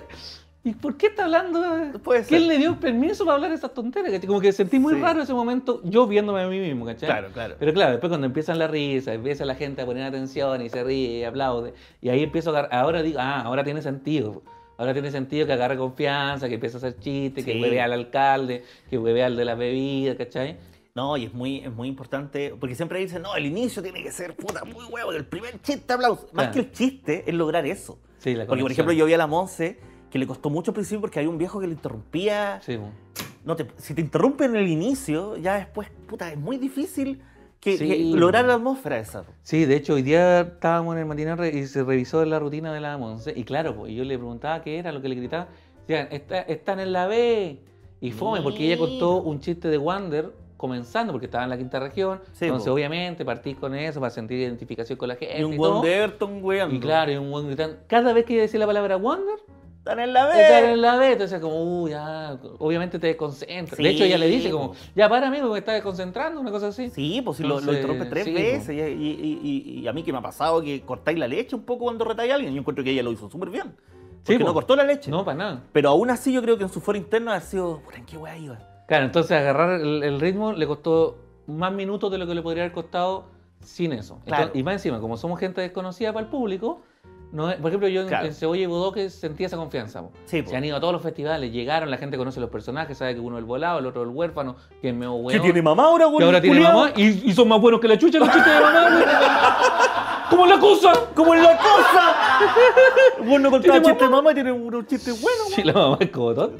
¿y por qué está hablando? Puede ser. ¿Quién le dio permiso para hablar esas tonteras? ¿Cachai? Como que sentí muy Sí. raro ese momento, yo viéndome a mí mismo, ¿cachai? Claro, claro. Pero claro, después cuando empiezan las risas, empieza la gente a poner atención y se ríe y aplaude, y ahí empiezo a agarrar, ahora digo, ahora tiene sentido. Ahora tiene sentido que agarre confianza, que empiece a hacer chistes, que Sí. hueve al alcalde, que hueve al de las bebidas, ¿cachai? No, y es muy importante, porque siempre dicen, no, el inicio tiene que ser puta muy huevo, el primer chiste aplauso. Más Claro. que el chiste es lograr eso. Sí, la Porque, por conexión. ejemplo, yo vi a la Monse que le costó mucho al principio porque había un viejo que le interrumpía. Sí, po. No si te interrumpen en el inicio, ya después, puta, es muy difícil que Sí. lograr la atmósfera esa. Sí, de hecho, hoy día estábamos en el matinal y se revisó la rutina de la Monse. Y claro, pues, yo le preguntaba qué era lo que le gritaba. Decían, están en la B. Y fome, porque ella contó un chiste de Wander comenzando, porque estaba en la quinta región. Sí, entonces, po. obviamente, partí con eso para sentir identificación con la gente. Y un todo. buen de Everton, weón. Y claro, y un buen gritando. Cada vez que ella decía la palabra Wander, Están en la B. están en la B. Entonces, como, ya, obviamente te desconcentras. Sí, De hecho, ella le dice, como, po. ya para, amigo, me estás desconcentrando, una cosa así. Sí, pues si lo Entonces, interrumpe 3 sí, veces. Y a mí que me ha pasado que cortáis la leche un poco cuando retáis a alguien. Yo encuentro que ella lo hizo súper bien. Porque Sí, no po. cortó la leche. No, para nada. Pero aún así yo creo que en su foro interno ha sido, puta, ¿en qué weá iba? Claro, entonces agarrar el ritmo le costó más minutos de lo que le podría haber costado sin eso. Entonces, Claro. y más encima, como somos gente desconocida para el público, no es- por ejemplo, yo Claro. en Cebolla y Bodoque sentía esa confianza. Po. Sí, po. Se han ido a todos los festivales, llegaron, la gente conoce los personajes, sabe que uno es el volado, el otro el huérfano, que es medio ¿Qué hueón, tiene mamá ahora, güey? que ahora tiene culiao? mamá y son más buenos que la chucha los chistes de mamá. güey. ¡Como la cosa! ¡Como en la cosa! Bueno, contaba ¿Tiene chistes de mamá y tiene unos chistes buenos. Sí, la mamá es como tonta.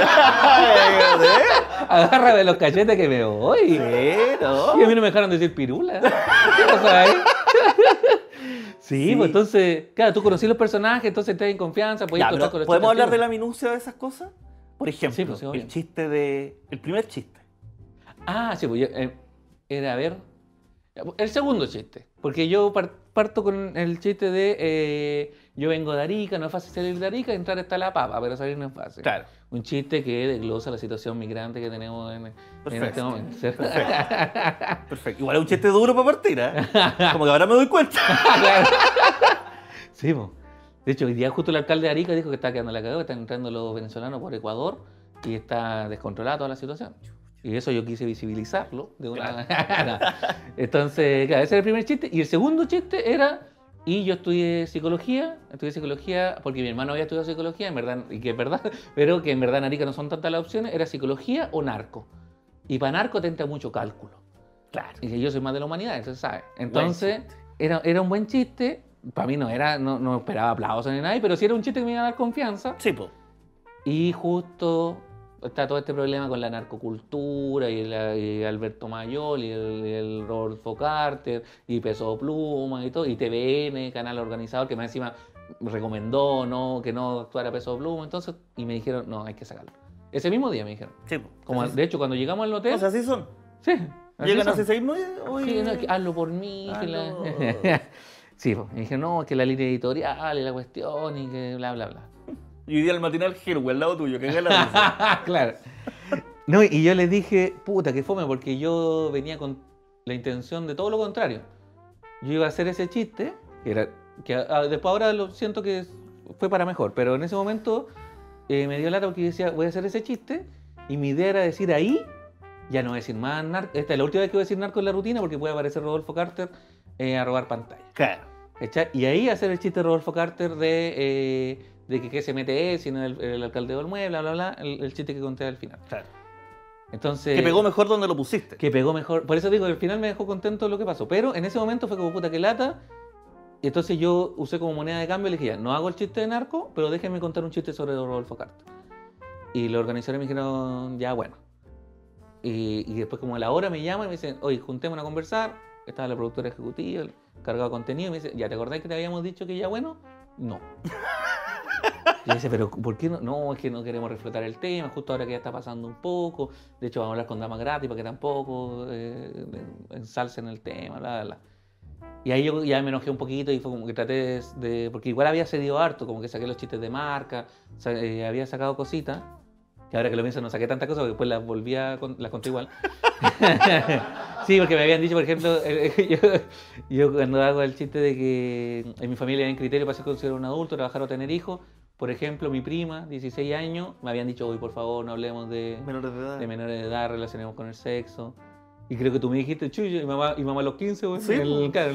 Sí, Agárrame los cachetes que me voy. ¿no? Y a mí no me dejaron decir pirula. ¿Qué pasa ahí? Sí, Sí. pues entonces, claro, tú conocí los personajes, entonces estás en confianza, podías Ya, contar pero con los ¿podemos chistes hablar de al la minucia de esas cosas? Por ejemplo, Sí, pues, sí, obvio. el chiste de... El primer chiste. tiro. Ah, sí, pues era, a ver, el segundo chiste, porque yo parto con el chiste de yo vengo de Arica, no es fácil salir de Arica, entrar está la papa, pero salir no es fácil. Claro. Un chiste que desglosa la situación migrante que tenemos en este Perfecto. momento. ¿Cierto? Perfecto. Igual es un chiste duro para partir, ¿eh? Como que ahora me doy cuenta. Claro. Sí, po. De hecho, hoy día justo el alcalde de Arica dijo que está quedando la cagada, que están entrando los venezolanos por Ecuador y está descontrolada toda la situación. Y eso yo quise visibilizarlo de una No. Entonces, claro, ese era el primer chiste. Y el segundo chiste era, y yo estudié psicología porque mi hermano había estudiado psicología, en verdad, y que es verdad, pero que en verdad en Arica no son tantas las opciones, era psicología o narco. Y para narco te entra mucho cálculo. Claro. Y que yo soy más de la humanidad, entonces, ¿sabes? Entonces, era un buen chiste. Para mí no esperaba aplausos ni nada, pero sí era un chiste que me iba a dar confianza. Sí, po. Y justo está todo este problema con la narcocultura y Alberto Mayol y el Rodolfo Carter y Peso Pluma y todo, y TVN, canal organizador, que más encima me recomendó que no actuara Peso Pluma, entonces, y me dijeron, no, hay que sacarlo. Ese mismo día me dijeron. Sí, po. Como, de hecho, cuando llegamos al hotel... O sea, así son. sí, así Llegan son. hace 6 meses. Sí, no, que hazlo por mí. Que Hazlo. Sí, pues, me dijeron, no, que la línea editorial y la cuestión y que bla, bla, bla. Y hoy día el matinal Helwe al lado tuyo, que la risa. Claro. No, y yo les dije, puta, que fome, porque yo venía con la intención de todo lo contrario. Yo iba a hacer ese chiste, después ahora lo siento que fue para mejor, pero en ese momento me dio lata porque decía, voy a hacer ese chiste, y mi idea era decir ahí, ya no voy a decir más narco. Esta es la última vez que voy a decir narco en la rutina porque puede aparecer Rodolfo Carter a robar pantalla. Claro. ¿Cachai? Y ahí hacer el chiste de Rodolfo Carter de que se mete él, sino el alcalde de Olmué, bla, bla, bla, el chiste que conté al final. Claro. Entonces, Que pegó mejor donde lo pusiste. que pegó mejor. Por eso digo, al final me dejó contento lo que pasó. Pero en ese momento fue como puta que lata. Y entonces yo usé como moneda de cambio y le dije, ya, no hago el chiste de narco, pero déjenme contar un chiste sobre Rodolfo Carter. Y los organizadores me dijeron, ya, bueno. Y después como a la hora me llaman y me dicen, oye, juntémonos a conversar. Estaba la productora ejecutiva, el cargado de contenido, y me dice, ¿ya te acordás que te habíamos dicho que ya bueno? No. Y yo dice, pero ¿por qué no? No, es que no queremos reflotar el tema, justo ahora que ya está pasando un poco. De hecho, vamos a hablar con Damas Gratis para que tampoco ensalcen el tema, bla, bla, bla. Y ahí yo ya me enojé un poquito y fue como que traté porque igual había cedido harto, como que saqué los chistes de marca, había sacado cositas. Que ahora que lo pienso no saqué tantas cosas porque después las conté igual. Sí, porque me habían dicho, por ejemplo, yo cuando hago el chiste de que en mi familia hay un criterio para ser considerado un adulto, trabajar o tener hijos, por ejemplo, mi prima, 16 años, me habían dicho, hoy por favor no hablemos de Menores de edad. menores de edad, relacionemos con el sexo. Y creo que tú me dijiste, chuyo, y mamá a los 15, güey. Sí, Claro,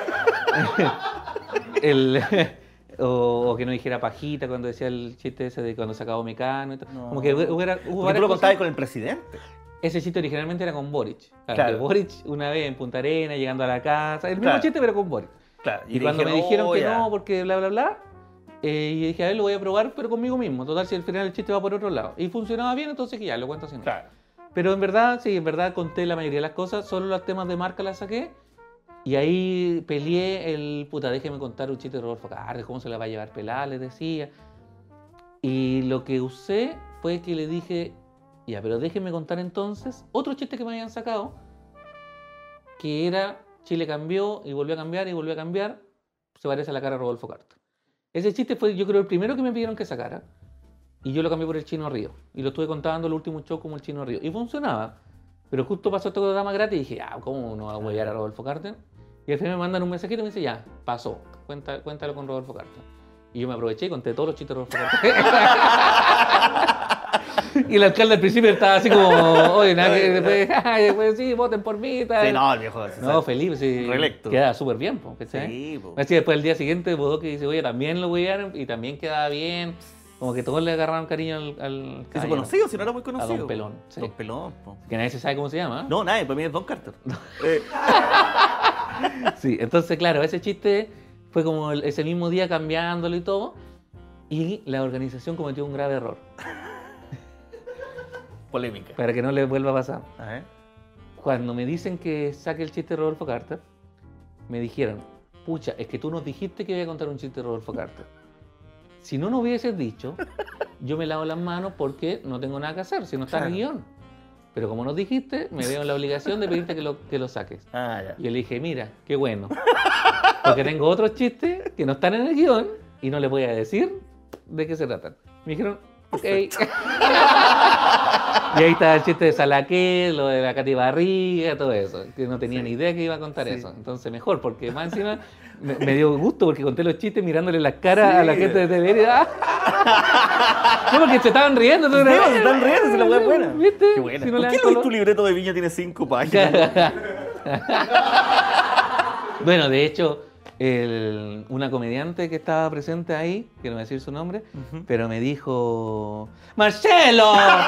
el- o que no dijera pajita cuando decía el chiste ese de cuando se acabó Mecano y todo. No. Como que hubo Porque varias tú lo cosas. contabas con el presidente. Ese chiste originalmente era con Boric. Claro. Que Boric una vez en Punta Arenas, llegando a la casa, el mismo Claro. chiste pero con Boric. Claro. Y cuando me dijeron que no, porque bla, bla, bla, yo dije, a ver, lo voy a probar, pero conmigo mismo. Total, si al final el chiste va por otro lado. Y funcionaba bien, entonces que ya, lo cuento así. Claro. Pero en verdad, sí, en verdad conté la mayoría de las cosas, solo los temas de marca las saqué. Y ahí peleé el, puta, déjeme contar un chiste de Rodolfo Carter, cómo se la va a llevar pelada, les decía. Y lo que usé fue que le dije, ya, pero déjenme contar entonces otro chiste que me habían sacado, que era Chile cambió y volvió a cambiar y volvió a cambiar, se parece a la cara de Rodolfo Carter. Ese chiste fue, yo creo, el primero que me pidieron que sacara. Y yo lo cambié por el Chino Río. Y lo estuve contando el último show como el Chino Río. Y funcionaba. Pero justo pasó esto con Damas Gratis y dije, ya, ¿cómo no va a huevear a Rodolfo Carter? Y al final me mandan un mensajito y me dice, ya, pasó. Cuéntalo con Rodolfo Carter. Y yo me aproveché y conté todos los chistes de Rodolfo Carter. Y el alcalde al principio estaba así como, oye, nada, que después sí, voten por mí. Tal. Sí, no, el viejo. No, Felipe, sí. Reelecto. Queda súper bien, po, ¿cachai? Sí, po. Así después el día siguiente Bodoque dice, oye, también lo huevearon y también quedaba bien. Como que todos le agarraron cariño al ¿Se hizo caballero. conocido? Si no era muy conocido. A Don Pelón, sí. Don Pelón, po. Que nadie se sabe cómo se llama. ¿Eh? No, nadie, para mí es Don Carter. Sí, entonces, claro, ese chiste fue como ese mismo día cambiándolo y todo. Y la organización cometió un grave error. Polémica. Para que no le vuelva a pasar. A ver. Cuando me dicen que saque el chiste de Rodolfo Carter, me dijeron, pucha, es que tú nos dijiste que iba a contar un chiste de Rodolfo Carter. Si no nos hubieses dicho, yo me lavo las manos porque no tengo nada que hacer, si no está en el guión. Pero como nos dijiste, me veo en la obligación de pedirte que lo saques. Ah, ya. Y yo le dije, mira, qué bueno. Porque tengo otros chistes que no están en el guión y no les voy a decir de qué se tratan. Me dijeron, ok. Y ahí está el chiste de Salaqué, lo de la Katy Barriga, todo eso. Que no tenía ni idea que iba a contar eso. Entonces mejor, porque más encima me dio gusto porque conté los chistes mirándole las caras a la gente de TVN. No, porque se estaban riendo. Sí, se están riendo, si la weá es buena. ¿Viste? Qué buena. Si no ¿Por le qué dan color. tu libreto de Viña tiene 5 páginas? Bueno, de hecho, una comediante que estaba presente ahí, que no voy a decir su nombre, pero me dijo, ¡Marcelo!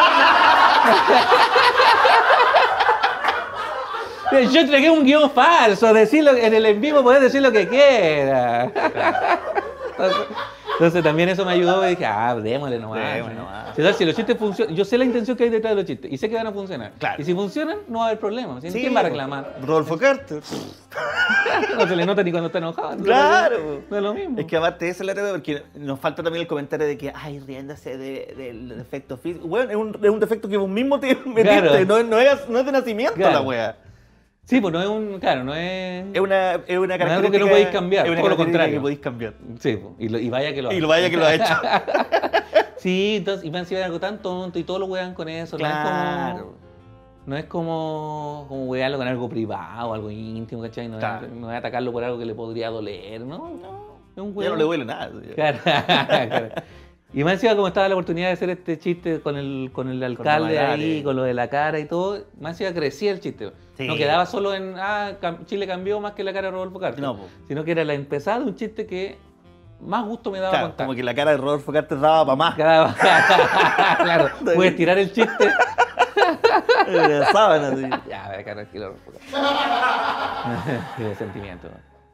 Yo entregué un guión falso, decirlo, en el en vivo podés decir lo que quieras. Entonces también eso me ayudó y dije, démosle nomás. Si los chistes funcionan, yo sé la intención que hay detrás de los chistes y sé que van a funcionar. Claro. Y si funcionan, no va a haber problema. ¿Quién va a reclamar? Rodolfo Carter. No se le nota ni cuando está enojado. Claro. No es lo mismo. Es que aparte esa es la realidad, porque nos falta también el comentario de que, ay, riéndase del defecto físico. Bueno, es un defecto que vos mismo te metiste, Claro. no es de nacimiento Claro. la wea. Sí, pues no es un. Claro, no es. Es una característica. algo que no podéis cambiar, Es una todo lo característica contrario. que podéis cambiar. Sí, pues, y vaya que lo Y lo vaya que lo ha hecho. Sí, entonces, y me han sido algo tan tonto y todos lo wean con eso. Claro. No es como wearlo con algo privado, algo íntimo, ¿cachai? No, Claro. no es atacarlo por algo que le podría doler, ¿no? Es un Ya weón. no le duele nada. Claro, claro. Y más encima como estaba la oportunidad de hacer este chiste con el alcalde Magallanes. ahí, con lo de la cara y todo, más encima crecía el chiste. Sí. No quedaba solo en, Chile cambió más que la cara de Rodolfo Carter. No, po. Sino que era la empezada de un chiste que más gusto me daba Claro, contar. como que la cara de Rodolfo Carter daba para más. Claro, puedes tirar el chiste. Sábana, así. Ya, me cara tranquilo, Rodolfo Carter. Qué sentimiento.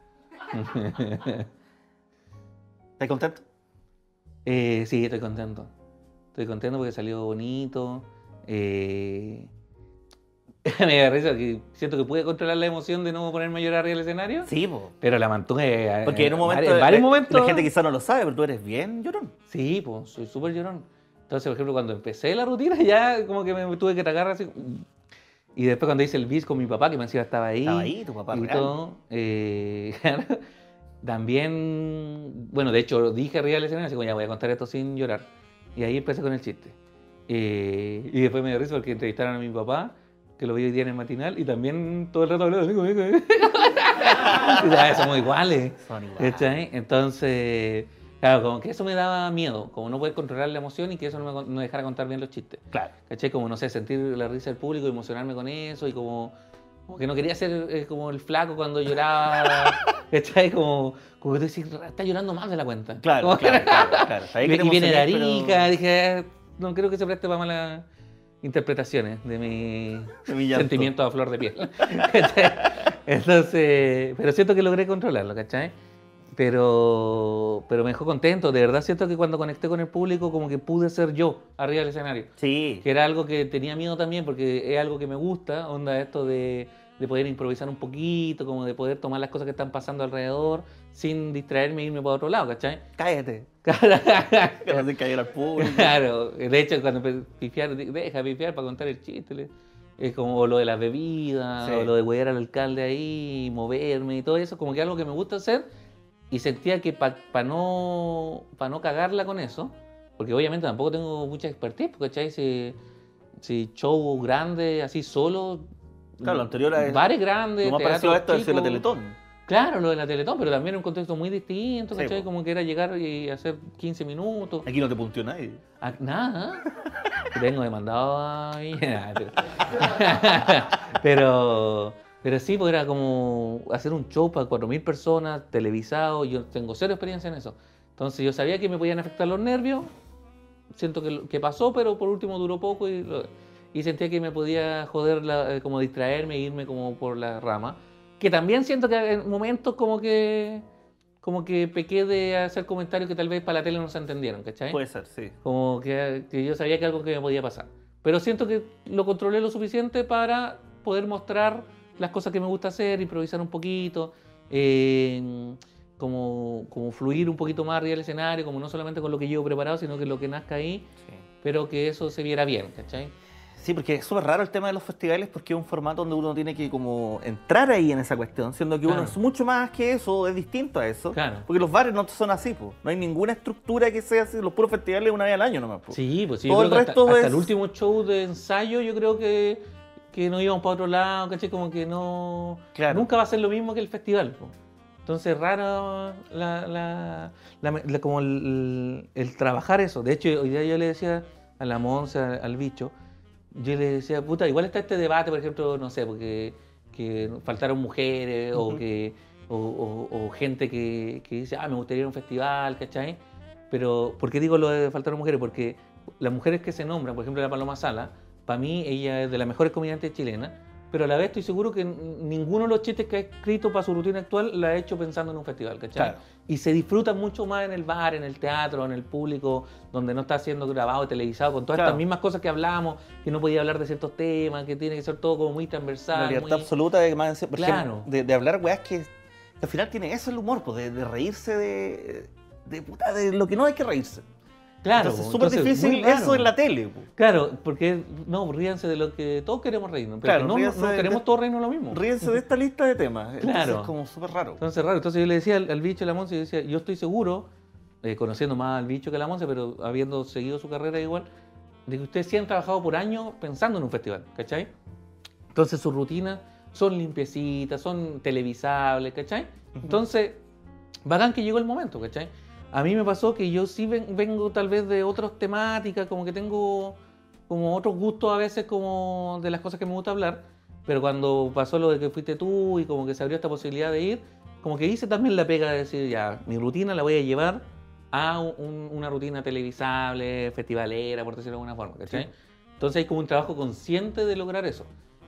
¿Estás contento? Sí, estoy contento. Estoy contento porque salió bonito. Me da risa que siento que pude controlar la emoción de no ponerme a llorar arriba del escenario. Sí, po. Pero la mantuve. Porque en un momento. En varios momentos. La gente quizá no lo sabe, pero tú eres bien llorón. Sí, pues soy súper llorón. Entonces, por ejemplo, cuando empecé la rutina, ya como que me tuve que tragar así. Y después, cuando hice el bis con mi papá, que me encima estaba ahí. Estaba ahí, tu papá y real. todo. Claro. También, bueno, de hecho, dije arriba del escenario, así como ya voy a contar esto sin llorar. Y ahí empecé con el chiste. Y después me dio risa porque entrevistaron a mi papá, que lo vi hoy día en el matinal, y también todo el rato hablaba así conmigo. Y ya, somos iguales. Son iguales. ¿Cachai? Entonces, claro, como que eso me daba miedo, como no poder controlar la emoción y que eso no me dejara contar bien los chistes. Claro. ¿Cachai? Como, no sé, sentir la risa del público, emocionarme con eso y como que no quería ser como el flaco cuando lloraba. ¿Cachai? Como que tú decís, está llorando más de la cuenta. Claro, Como- claro. Sabía que te Y viene de emocioné, Arica, dije, no creo que se preste para malas interpretaciones de mi De mi llanto. sentimiento a flor de piel. ¿Cachai? Entonces, pero siento que logré controlarlo, ¿cachai? Pero me dejó contento, de verdad siento que cuando conecté con el público como que pude ser yo arriba del escenario. Sí. Que era algo que tenía miedo también porque es algo que me gusta, onda esto de poder improvisar un poquito, como de poder tomar las cosas que están pasando alrededor sin distraerme e irme para otro lado, ¿cachai? Cállate. Que no se cayera al público. Claro, de hecho cuando empecé a pifiar, deja pifiar para contar el chiste. Es como lo de las bebidas, Sí. o lo de huear al alcalde ahí, moverme y todo eso, como que algo que me gusta hacer y sentía que para no cagarla con eso, porque obviamente tampoco tengo mucha expertise, ¿cachai? Si show grande, así solo, Claro, lo anterior a eso. bares grandes, Lo más teatros parecido a esto es la chicos. Teletón. Claro, lo de la Teletón, pero también en un contexto muy distinto, Sí, ¿cachai? po. Como que era llegar y hacer 15 minutos. Aquí no te puntió nadie. Nada. Vengo demandado ahí. Pero sí, pues era como hacer un show para 4.000 personas, televisado. Yo tengo cero experiencia en eso. Entonces yo sabía que me podían afectar los nervios. Siento que pasó, pero por último duró poco y sentía que me podía joder, como distraerme e irme como por la rama. Que también siento que en momentos como que pequé de hacer comentarios que tal vez para la tele no se entendieron, ¿cachai? Puede ser, sí. Como que yo sabía que algo que me podía pasar. Pero siento que lo controlé lo suficiente para poder mostrar las cosas que me gusta hacer, improvisar un poquito como fluir un poquito más arriba del escenario, como no solamente con lo que llevo preparado, sino que lo que nazca ahí, Sí. pero que eso se viera bien, ¿cachai? Sí, porque es súper raro el tema de los festivales porque es un formato donde uno tiene que como entrar ahí en esa cuestión, siendo que uno Claro. es mucho más que eso, es distinto a eso. Claro. Porque los bares no son así, po. No hay ninguna estructura que sea así, los puros festivales una vez al año nomás, po. Sí, pues sí, Todo yo creo el que resto hasta es- el último show de ensayo yo creo que no íbamos para otro lado, ¿cachai? Como que no... Claro. Nunca va a ser lo mismo que el festival, po. Entonces, raro como el trabajar eso. De hecho, hoy día yo le decía a la Monse, al bicho, yo le decía, puta, igual está este debate, por ejemplo, no sé, porque que faltaron mujeres Ujú. o gente que dice, me gustaría ir a un festival, ¿cachai? Pero, ¿por qué digo lo de faltaron mujeres? Porque las mujeres que se nombran, por ejemplo, la Paloma Sala, para mí ella es de las mejores comediantes chilenas, pero a la vez estoy seguro que ninguno de los chistes que ha escrito para su rutina actual la ha hecho pensando en un festival, ¿cachai? Claro. Y se disfruta mucho más en el bar, en el teatro, en el público, donde no está siendo grabado, televisado, con todas Claro. estas mismas cosas que hablamos, que no podía hablar de ciertos temas, que tiene que ser todo como muy transversal. La libertad muy- absoluta de, más, por Claro. ejemplo, de hablar weas que al final tiene eso el humor, pues, de reírse puta, de lo que no hay que reírse. Claro, Entonces es súper entonces, difícil muy raro. eso en la tele, po. Claro, porque no, ríanse de lo que todos queremos reírnos, pero Claro, que no ríanse queremos de- todos reírnos lo mismo. Ríense de esta lista de temas. Entonces Claro. es como súper raro. Entonces, raro. Entonces yo le decía al bicho y a la Monse, yo decía, yo estoy seguro, conociendo más al bicho que a la Monse, pero habiendo seguido su carrera igual, de que ustedes sí han trabajado por años pensando en un festival, ¿cachai? Entonces sus rutinas son limpiecitas, son televisables, ¿cachai? Entonces, bacán que llegó el momento, ¿cachai? A mí me pasó que yo sí vengo tal vez de otras temáticas, como que tengo como otros gustos a veces como de las cosas que me gusta hablar, pero cuando pasó lo de que fuiste tú y como que se abrió esta posibilidad de ir, como que hice también la pega de decir, ya, mi rutina la voy a llevar a una rutina televisable, festivalera, por decirlo de alguna forma, ¿cachai? Sí. Entonces hay como un trabajo consciente de lograr eso.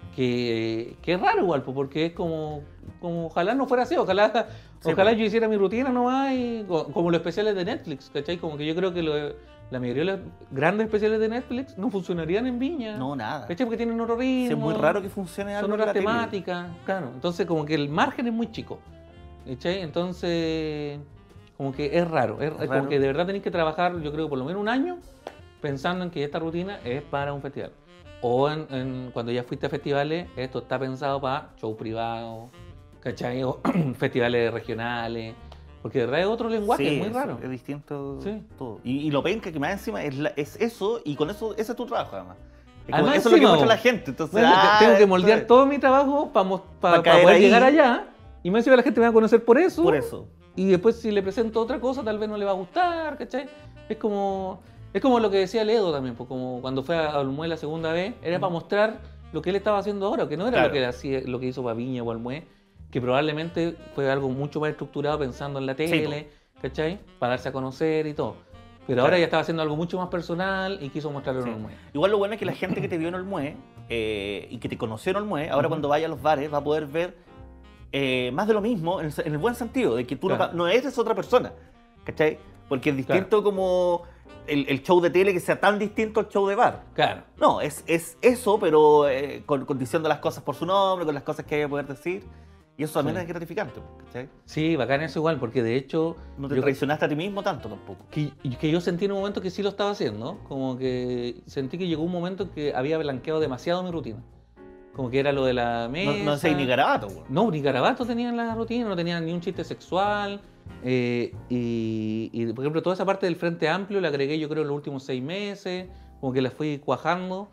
Que es raro igual, porque es como ojalá no fuera así, ojalá Sí, yo hiciera mi rutina nomás y como los especiales de Netflix, ¿cachai? Como que yo creo que la mayoría de los grandes especiales de Netflix no funcionarían en Viña. No, nada. ¿Cachai? Porque tienen otro ritmo. Sí, es muy raro que funcione algo Son en otras la tele. temáticas, claro. Entonces como que el margen es muy chico, ¿cachai? Entonces como que es raro, es raro. como que de verdad tenéis que trabajar, yo creo, por lo menos un año pensando en que esta rutina es para un festival. O cuando ya fuiste a festivales, esto está pensado para show privado, ¿cachai? O festivales regionales, porque de verdad es otro lenguaje, Sí, es muy raro. Es distinto Sí. todo. Y lo penca que más encima es eso, y con eso, ese es tu trabajo además. Es como- Además, eso es lo que encima, muestra la vos. gente. Entonces, Bueno, tengo que esto moldear es- todo mi trabajo para caer poder ahí. llegar allá. Y más encima la gente me va a conocer por eso. Por eso. Y después si le presento otra cosa, tal vez no le va a gustar, ¿cachai? Es como lo que decía Ledo también, pues como cuando fue a Olmué la segunda vez, era para mostrar lo que él estaba haciendo ahora, que no era Claro. lo que hizo para Viña o Olmué, que probablemente fue algo mucho más estructurado pensando en la tele, ¿cachai? Para darse a conocer y todo. Pero ahora Claro. ya estaba haciendo algo mucho más personal y quiso mostrarlo Sí. en Olmué. Igual lo bueno es que la gente que te vio en Olmué y que te conoció en Olmué, ahora Ujú. cuando vaya a los bares va a poder ver más de lo mismo, en el buen sentido, de que tú Claro. no eres otra persona, ¿cachai? Porque es distinto como el show de tele que sea tan distinto al show de bar. Claro. No, es eso, pero con diciendo las cosas por su nombre, con las cosas que hay que poder decir. Y eso también Sí. es gratificante, ¿cachai? Sí, bacán eso igual, porque de hecho... No te yo- traicionaste a ti mismo tanto tampoco. que yo sentí en un momento que sí lo estaba haciendo, como que sentí que llegó un momento en que había blanqueado demasiado mi rutina. Como que era lo de la mesa. No sé ni garabato, güey. No, ni garabatos tenía en la rutina, no tenía ni un chiste sexual. Y, por ejemplo, toda esa parte del Frente Amplio la agregué yo creo en los últimos 6 meses, como que la fui cuajando.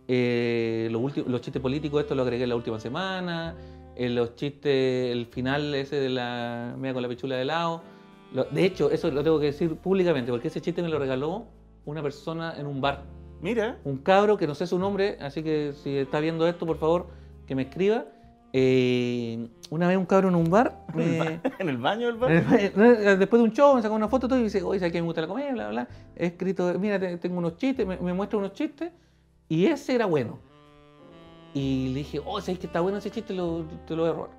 Los chistes políticos, esto lo agregué la última semana. Los chistes, el final ese de la media con la pichula de lado. De hecho, eso lo tengo que decir públicamente, porque ese chiste me lo regaló una persona en un bar. Mira. Un cabro que no sé su nombre, así que si está viendo esto, por favor, que me escriba. Una vez un cabro en un bar, En el baño del bar. después de un show, me sacó una foto y todo y dice, oye, ¿sabes que me gusta la comedia? Bla, bla, bla. He escrito, mira, tengo unos chistes, me muestra unos chistes, y ese era bueno. Y le dije, oh, ¿sabes que está bueno ese chiste? Te lo voy a robar.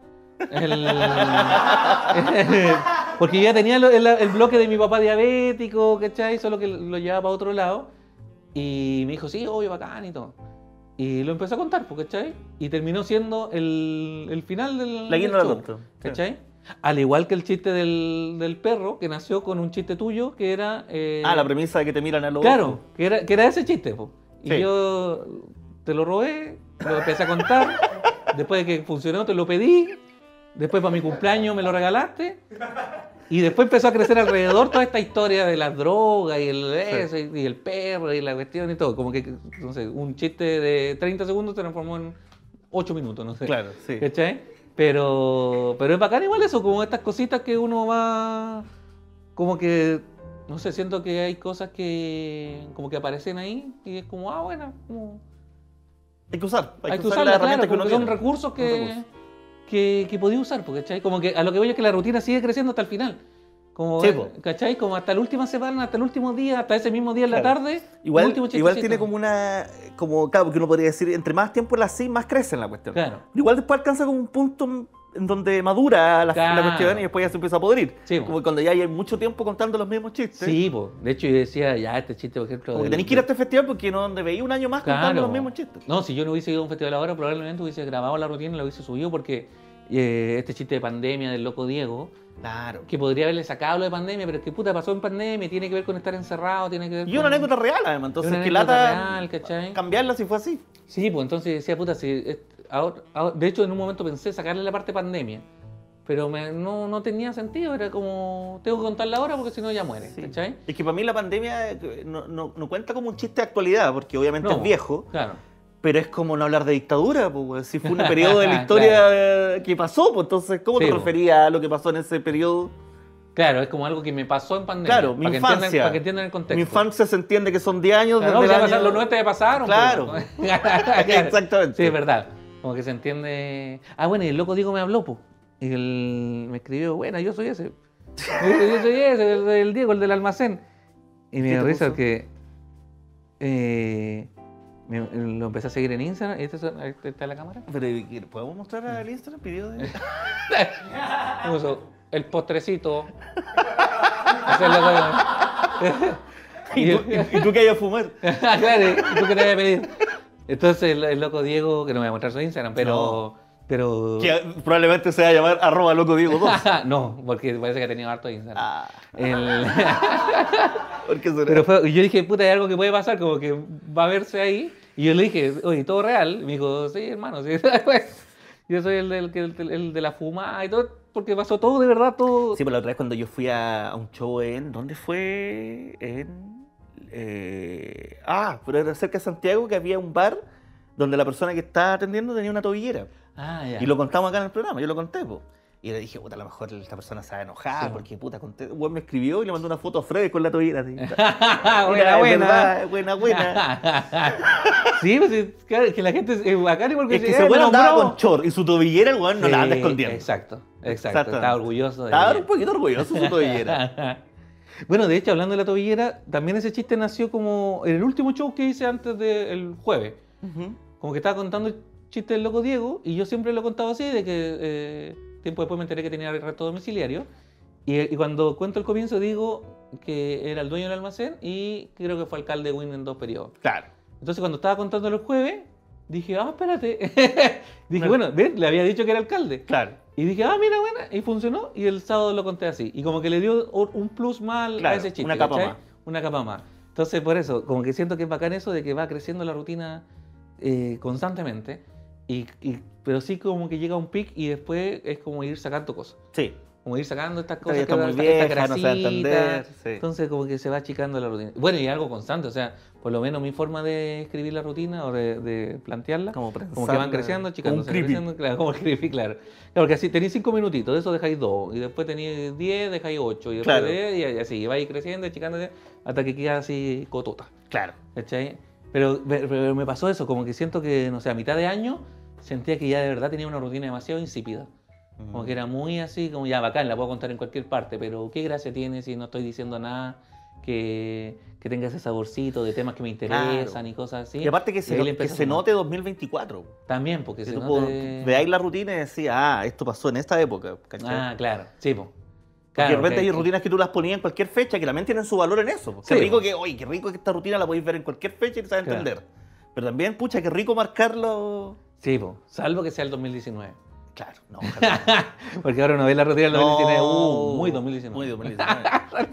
Porque yo ya tenía el bloque de mi papá diabético, ¿cachai? Solo que lo llevaba para otro lado. Y me dijo, sí, obvio, bacán y todo. Y lo empezó a contar, ¿cachai? Y terminó siendo el final del La guinda show, del otro. ¿cachai? Al igual que el chiste del perro, que nació con un chiste tuyo, que era... La premisa de que te miran a los Claro, ojos. que era ese chiste, po. Y Sí. yo te lo robé, lo empecé a contar, después de que funcionó te lo pedí, después para mi cumpleaños me lo regalaste, y después empezó a crecer alrededor toda esta historia de las drogas y y el perro y la cuestión y todo. Como que, no sé, un chiste de 30 segundos se transformó en 8 minutos, no sé. Claro, sí. ¿Cachai? Pero es bacán igual eso, como estas cositas que uno va... Como que, no sé, siento que hay cosas que como que aparecen ahí y es como, bueno, como... Hay que usar. Hay que usar usarla, las herramientas claro, porque que uno son tiene. recursos Son recursos. que podía usar, ¿cachai? Como que a lo que voy es que la rutina sigue creciendo hasta el final. Como, Sí, po. ¿cachai? Como hasta la última semana, hasta el último día, hasta ese mismo día en la Claro. tarde. Igual, un último igual chistecito. tiene como una... Claro, porque uno podría decir, entre más tiempo la así, más crece en la cuestión. Claro. Pero igual después alcanza como un punto en donde madura la Claro. cuestión y después ya se empieza a podrir. Sí, po. Como cuando ya hay mucho tiempo contando los mismos chistes. Sí, pues. De hecho, yo decía, ya, este chiste, por ejemplo. Como que del- tenés que ir a este festival porque no donde veía un año más contando Claro. los mismos chistes. No, si yo no hubiese ido a un festival ahora, probablemente hubiese grabado la rutina y la hubiese subido porque este chiste de pandemia del loco Diego, Claro. que podría haberle sacado lo de pandemia, pero es que puta pasó en pandemia, tiene que ver con estar encerrado, tiene que ver Y con... una anécdota real, además. Entonces, una que anécdota lata real, ¿cachai? cambiarla si fue así. Sí, pues entonces decía, puta, si de hecho en un momento pensé sacarle la parte pandemia, pero no tenía sentido, era como, tengo que contarla ahora porque si no ya muere, Sí. ¿cachai? Es que para mí la pandemia no cuenta como un chiste de actualidad, porque obviamente No, es viejo, Claro. pero es como no hablar de dictadura, pues, si fue un periodo de la historia que pasó, pues entonces, ¿cómo Sí, te pues. referías a lo que pasó en ese periodo? Claro, es como algo que me pasó en pandemia. Claro, mi infancia. Para que entiendan el contexto. Mi infancia se entiende que son 10 años. Claro, no, desde ya el pasaron, año- los 90 ya pasaron. Claro. pues. Exactamente. Sí, es verdad. Como que se entiende. Bueno, y el loco Diego me habló, pues. Y me escribió, bueno, yo soy ese. Yo soy ese, el Diego, el del almacén. Y me ¿Qué dio te risa puso? porque lo empecé a seguir en Instagram. Ahí está la cámara. Pero, ¿podemos mostrar al Instagram? ¿Pidió de... Me puso, el postrecito. Esa es la ¿Y tú qué hay a fumar? Claro, ¿y tú qué te voy a pedir? Entonces el loco Diego, que no me voy a mostrar su Instagram, pero... Que probablemente se va a llamar @locodiego2. No, porque parece que ha tenido harto Instagram. Ah, El- porque será. Pero y yo dije, puta, hay algo que puede pasar, como que va a verse ahí. Y yo le dije, oye, ¿todo real? Y me dijo, sí, hermano, sí. Pues, yo soy el de la fumada y todo, porque pasó todo, de verdad, todo. Sí, pero la otra vez cuando yo fui a un show en... ¿Dónde fue? Pero era cerca de Santiago, que había un bar donde la persona que estaba atendiendo tenía una tobillera. Ya. Y lo contamos acá en el programa, yo lo conté, po. Y le dije, puta, a lo mejor esta persona se va a enojar, Sí. porque puta, conté. Bueno, me escribió y le mandó una foto a Fred con la tobillera. Así. buena, Es verdad, buena. Sí, pues claro, que la gente es bacán igual Es que dice, ese me weón andaba nombró". con chor y su tobillera, el weón no la anda Sí, escondiendo. Exacto. Exactamente. Estaba orgulloso de Estaba ella. un poquito orgulloso de su tobillera. Bueno, de hecho, hablando de la tobillera, también ese chiste nació como en el último show que hice antes del jueves. Ujú. Como que estaba contando el chiste del loco Diego y yo siempre lo he contado así, de que tiempo después me enteré que tenía arresto domiciliario. Y cuando cuento el comienzo digo que era el dueño del almacén y creo que fue alcalde de Win en 2 periodos. Claro. Entonces cuando estaba contando el jueves, dije, espérate. Dije, No. bueno, ¿ves? Le había dicho que era alcalde. Claro. Y dije, mira, buena, y funcionó, y el sábado lo conté así. Y como que le dio un plus más a Claro, ese chiste. una capa ¿cachai? más. Una capa más. Entonces, por eso, como que siento que es bacán eso de que va creciendo la rutina constantemente, pero sí como que llega un pic y después es como ir sacando cosas. Sí. Como ir sacando estas Ya cosas está muy esta vieja, no se va a grasita. entender. Sí. Entonces como que se va achicando la rutina. Bueno, y algo constante, o sea, por lo menos mi forma de escribir la rutina o de plantearla, Como como que prensarla, van creciendo, achicándose, como un creepy. creciendo, claro, como el creepy, claro. Claro, porque así tenéis 5 minutitos, de eso dejáis 2, y después tenéis 10, dejáis 8, y después Claro. 10, y así, vais creciendo, achicándose, hasta que queda así cotota, Claro. ¿cachai? Pero me pasó eso, como que siento que, no sé, a mitad de año sentía que ya de verdad tenía una rutina demasiado insípida. Como que era muy así, como ya bacán, la puedo contar en cualquier parte, pero qué gracia tiene si no estoy diciendo nada que tenga ese saborcito de temas que me interesan Claro. y cosas así. Y aparte que Y ahí le que empezó a se sumar. note 2024. También, porque Que se tú note... veáis la rutina y decís, esto pasó en esta época. ¿cachai? Claro, sí, po. Porque de repente que- hay rutinas que tú las ponías en cualquier fecha que también tienen su valor en eso. Sí, Qué rico po. qué rico que esta rutina la podéis ver en cualquier fecha y te sabes Claro. entender. Pero también, pucha, qué rico marcarlo. Sí, po. Salvo que sea el 2019. Claro, no, ojalá. Porque ahora uno ve la rutina del No. 2019. Muy 2019. Muy 2019.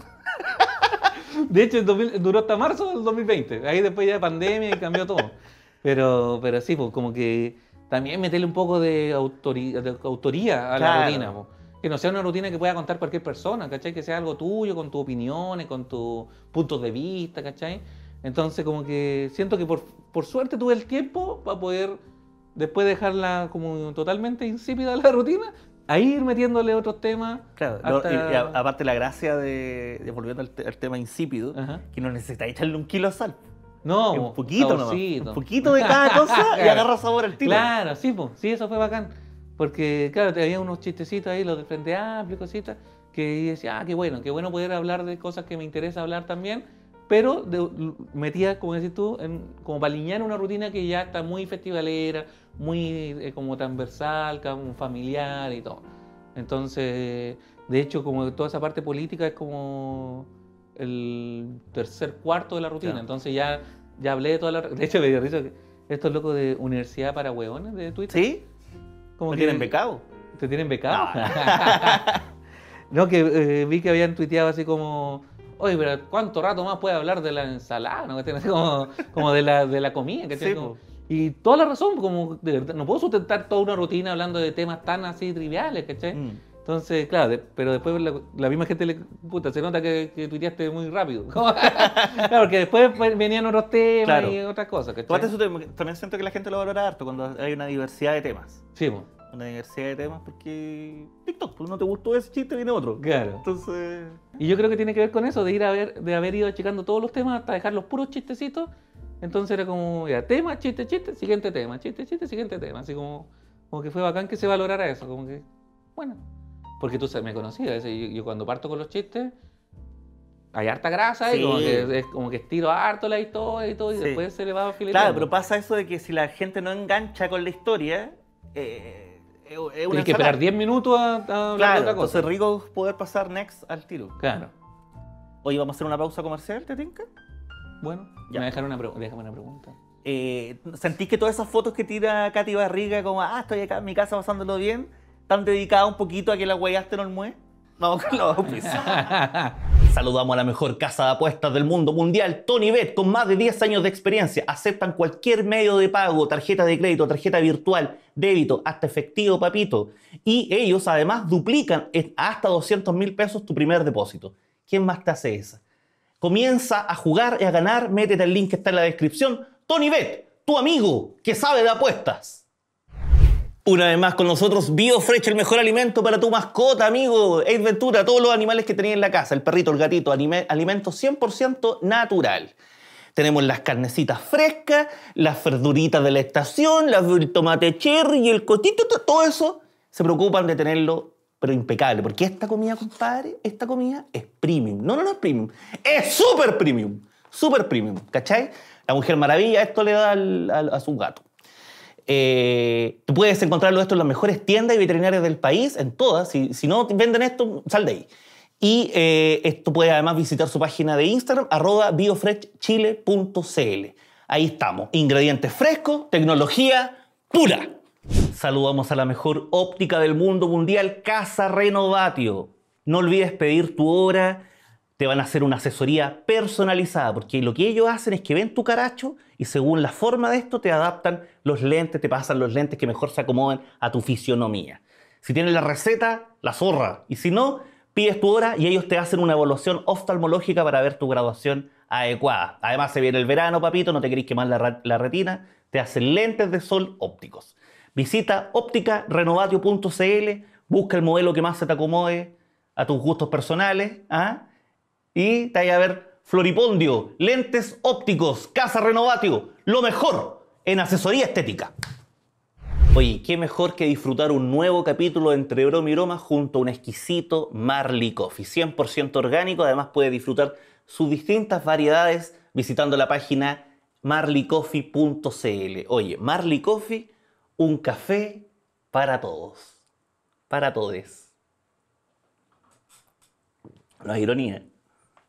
De hecho, duró hasta marzo del 2020. Ahí después ya de pandemia y cambió todo. Pero sí, pues como que también meterle un poco de autoría a la Claro. rutina. Pues. Que no sea una rutina que pueda contar cualquier persona, ¿cachai? Que sea algo tuyo, con tus opiniones, con tus puntos de vista, ¿cachai? Entonces como que siento que por suerte tuve el tiempo para poder, después de dejarla como totalmente insípida la rutina, a ir metiéndole otros temas. Claro, hasta- y aparte la gracia volviendo al tema insípido, Ajá. que no necesitas echarle un kilo de sal. No, Un poquito nomás. saborcito. Un poquito de cada cosa y Claro. agarra sabor al tiro. Claro, sí, pues, sí, eso fue bacán. Porque, claro, había unos chistecitos ahí, los de Frente Amplio, cositas, que decía, qué bueno poder hablar de cosas que me interesa hablar también, pero metía, como decís tú, como para alinear una rutina que ya está muy festivalera, muy como transversal, como familiar y todo. Entonces, de hecho, como toda esa parte política es como el tercer cuarto de la rutina. Claro. Entonces ya hablé de toda la... De hecho, me dio risa que estos locos de Universidad para Hueones de Twitter. ¿Sí? Como ¿Me que tienen becado? ¿Te tienen becado? No, que vi que habían tuiteado así como, oye, pero ¿cuánto rato más puede hablar de la ensalada? ¿No? Así como de la comida. ¿Cachai? Sí, Como- po. y toda la razón, como de verdad, no puedo sustentar toda una rutina hablando de temas tan así triviales, ¿cachai? Mm. Entonces, claro, pero después la misma gente puta, se nota que tuiteaste muy rápido. Claro, porque después venían otros temas Claro. y otras cosas, ¿cachai? Aparte eso también siento que la gente lo valora harto cuando hay una diversidad de temas. Sí, po, Una diversidad de temas porque TikTok, pues no te gustó ese chiste, viene otro. claro. Entonces... Y yo creo que tiene que ver con eso, de haber ido achicando todos los temas hasta dejar los puros chistecitos. Entonces era como, ya, tema, chiste, chiste, siguiente tema, chiste, chiste, siguiente tema. Así como que fue bacán que se valorara eso, como que, bueno. Porque tú me conocías, yo cuando parto con los chistes, hay harta grasa y Sí. como que es como que estiro harto la historia y todo, y Sí. después se le va fileteando. Claro, pero pasa eso de que si la gente no engancha con la historia, es una Tienes que esperar 10 minutos a hablar de Claro, otra entonces cosa. rico poder pasar next al tiro. Claro. Oye, vamos a hacer una pausa comercial, ¿te tinca? Bueno, Ya. déjame una pregunta. ¿Sentís que todas esas fotos que tira Katy Barriga como, estoy acá en mi casa pasándolo bien, están dedicadas un poquito a que la hueaste no el mue? Vamos con los auspicios. Saludamos a la mejor casa de apuestas del mundo mundial, TonyBet, con más de 10 años de experiencia. Aceptan cualquier medio de pago, tarjeta de crédito, tarjeta virtual, débito, hasta efectivo, papito. Y ellos además duplican hasta 200.000 pesos tu primer depósito. ¿Quién más te hace esa? Comienza a jugar y a ganar, métete el link que está en la descripción. TonyBet, tu amigo que sabe de apuestas. Una vez más con nosotros, BioFresh, el mejor alimento para tu mascota, amigo. Ace Ventura, todos los animales que tenías en la casa, el perrito, el gatito, alimento 100% natural. Tenemos las carnecitas frescas, las verduritas de la estación, el tomate cherry y el cotito, todo eso se preocupan de tenerlo, pero impecable. Porque esta comida, compadre, esta comida es premium. No es premium, es súper premium. Súper premium, ¿cachai? La Mujer Maravilla esto le da a su gato. Tú puedes encontrarlo esto en las mejores tiendas y veterinarias del país, en todas. Si no venden esto, sal de ahí. Y esto puedes además visitar su página de Instagram, @biofreshchile.cl. Ahí estamos. Ingredientes frescos, tecnología pura. Saludamos a la mejor óptica del mundo mundial, Casa Renovatio. No olvides pedir tu hora. Te van a hacer una asesoría personalizada, porque lo que ellos hacen es que ven tu caracho y según la forma de esto te adaptan los lentes, te pasan los lentes que mejor se acomodan a tu fisionomía. Si tienes la receta, la zorra. Y si no, pides tu hora y ellos te hacen una evaluación oftalmológica para ver tu graduación adecuada. Además se viene el verano, papito, no te querés quemar la retina, te hacen lentes de sol ópticos. Visita ópticarenovatio.cl, busca el modelo que más se te acomode a tus gustos personales, y te vaya a ver Floripondio, lentes ópticos, Casa Renovatio, lo mejor en asesoría estética. Oye, qué mejor que disfrutar un nuevo capítulo de Entre Broma y Broma junto a un exquisito Marley Coffee, 100% orgánico. Además puedes disfrutar sus distintas variedades visitando la página marleycoffee.cl. Oye, Marley Coffee, un café para todos, para todes. No hay ironía.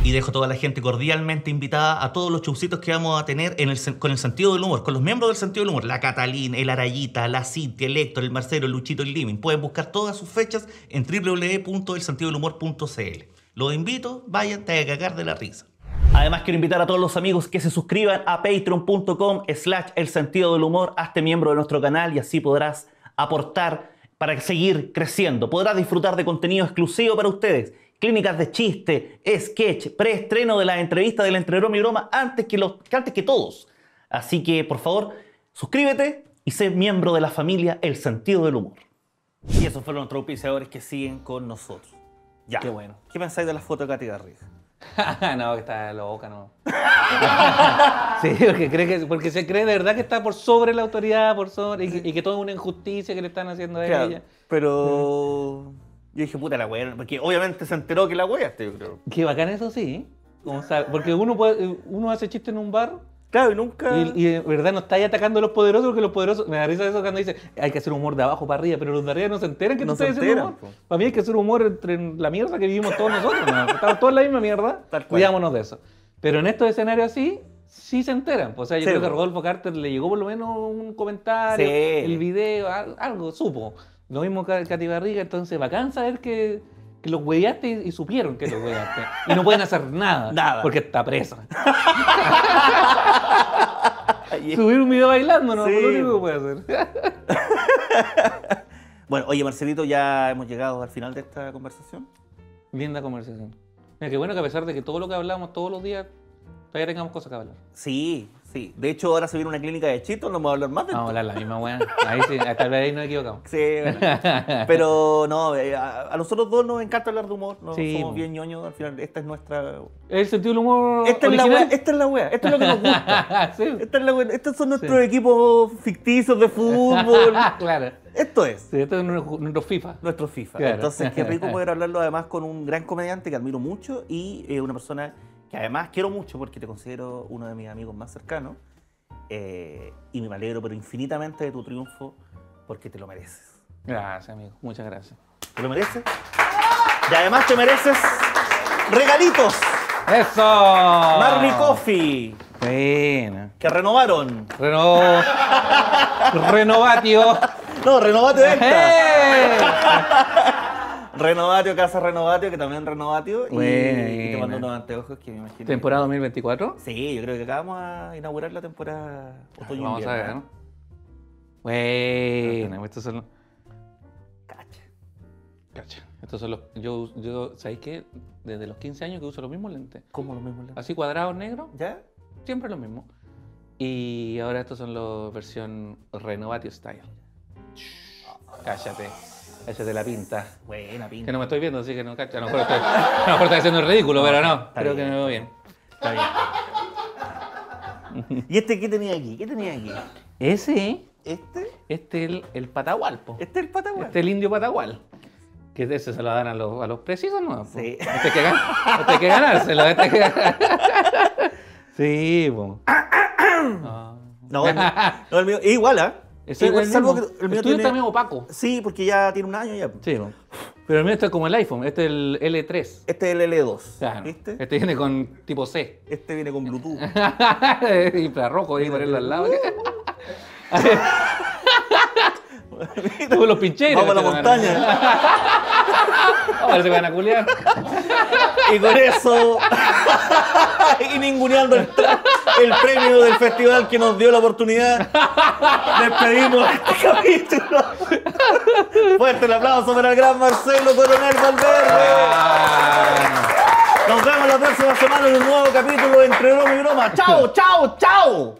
Y dejo a toda la gente cordialmente invitada a todos los showcitos que vamos a tener con el sentido del humor, con los miembros del sentido del humor. La Catalina, el Arayita, la Cintia, el Héctor, el Marcelo, el Luchito, el Living. Pueden buscar todas sus fechas en www.elsentidodelhumor.cl. Los invito, vayan, te voy a cagar de la risa. Además, quiero invitar a todos los amigos que se suscriban a patreon.com/elsentidodelhumor. Hazte miembro de nuestro canal y así podrás aportar para seguir creciendo. Podrás disfrutar de contenido exclusivo para ustedes. Clínicas de chiste, sketch, preestreno de las entrevistas del Entre Broma y Broma antes que todos. Así que, por favor, suscríbete y sé miembro de la familia El Sentido del Humor. Y esos fueron nuestros auspiciadores que siguen con nosotros. Ya. Qué bueno. ¿Qué pensáis de la foto de Katy Garriga? No, que está loca, no. Sí, porque se cree de verdad que está por sobre la autoridad, y que todo es una injusticia que le están haciendo a Claro, ella. pero yo dije, puta la wea, porque obviamente se enteró que la wea, yo creo. Qué bacán eso sí, como sabe, porque uno hace chiste en un bar Claro, y nunca... y de verdad no está ahí atacando a los poderosos, porque los poderosos, me da risa eso cuando dice hay que hacer humor de abajo para arriba, pero los de arriba no se enteran que No tú se estás haciendo enteran, humor. po. Para mí hay que hacer humor entre la mierda que vivimos todos nosotros, ¿no? Estamos todos en la misma mierda, Tal cual. cuidámonos de eso. Pero en estos escenarios así, sí se enteran. O sea, yo Sí, creo que a po. Rodolfo Carter le llegó por lo menos un comentario, Sí. el video, algo supo. Lo mismo que Katy Barriga, entonces bacán saber que los hueveaste y supieron que los hueveaste. Y no pueden hacer nada, Nada. porque está presa. Subir un video bailando, ¿no? Sí. Es lo único que puede hacer. Bueno, oye Marcelito, ya hemos llegado al final de esta conversación. Linda conversación. Mira, qué bueno que a pesar de que todo lo que hablamos todos los días, todavía tengamos cosas que hablar. Sí, sí. De hecho, ahora se viene una clínica de chistos, no vamos a hablar más de Vamos a esto. hablar la misma weá. Ahí sí, tal vez ahí nos equivocamos. Sí, bueno. Pero no, a nosotros dos nos encanta hablar de humor, ¿no? Sí, Somos po. bien ñoños, al final esta es nuestra... El sentido del humor Esta es la original. wea, esta es la wea, esto es lo que nos gusta. Sí. Esta es la wea, estos son nuestros equipos ficticios de fútbol. Claro. Esto es. Sí, esto es nuestro FIFA. Nuestro FIFA. Claro. Entonces, qué rico poder hablarlo además con un gran comediante que admiro mucho y una persona que además quiero mucho porque te considero uno de mis amigos más cercanos. Y me alegro, pero infinitamente de tu triunfo porque te lo mereces. Gracias, amigo. Muchas gracias. ¿Te lo mereces? Y además te mereces regalitos. ¡Eso! Marley Coffee, Buena. que renovaron. Renovatio. No, Renovatio Extra. ¡Eh! Renovatio, Casa Renovatio, que también Renovatio. Y te mando Buena. unos anteojos que me imagino. ¿Temporada 2024? Sí, yo creo que acá vamos a inaugurar la temporada otoño Vamos a ver, invierno. ¿no? Bueno, estos son los... Cacha. Cacha. Estos son los... Yo, ¿sabéis qué? Desde los 15 años que uso los mismos lentes. ¿Cómo lo mismo? Así cuadrados negros, ¿Ya? siempre los mismos. Y ahora estos son los versión Renovatio Style. Cállate. Cállate la pinta. Buena Que pinta. no me estoy viendo, así que no cacho. A lo mejor estoy haciendo el ridículo, pero no. Está Creo bien, que me veo bien. Está bien. ¿Y este qué tenía aquí? ¿Qué tenía aquí? Ese, ¿Este? este es el patagual, po. ¿Este es el patagual? Este es el indio patagual. Que de ese se lo dan a los precisos, ¿no? Po. Sí. Este hay que, este hay que ganárselo, este hay que Sí, po. No, el mío es igual, ¿ah? Ese Igual, es el salvo mismo. que el mío El tuyo tiene... está medio opaco. Sí, porque ya tiene un año ya. Sí, po. Pero el mío está como el iPhone, este es el L3. Este es el L2, Claro. ¿viste? Este viene con tipo C. Este viene con Bluetooth. Infrarrojo, ahí ponerlo al lado. Como los pincheros. Vamos a la montaña. Ahora se van a culiar. Y con eso, y ninguneando el premio del festival que nos dio la oportunidad, despedimos este capítulo. Fuerte el aplauso para el gran Marcelo Coronel Valverde. Nos vemos la próxima semana en un nuevo capítulo de Entre Broma y Broma. ¡Chao, chao, chao!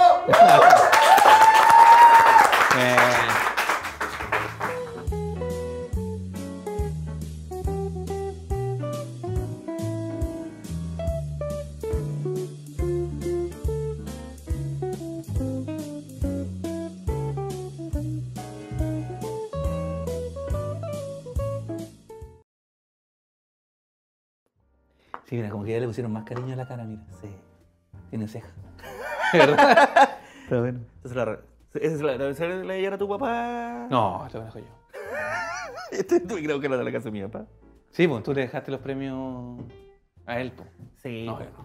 Sí, mira, como que ya le pusieron más cariño a la cara, mira. Sí. Tiene ceja. ¿Verdad? Pero bueno. Esa es la de llevar a tu papá. No, esto lo dejo yo. Este creo que era de la casa de mi papá. Sí, pues tú le dejaste los premios A él, po. Sí. No, pues. yo no.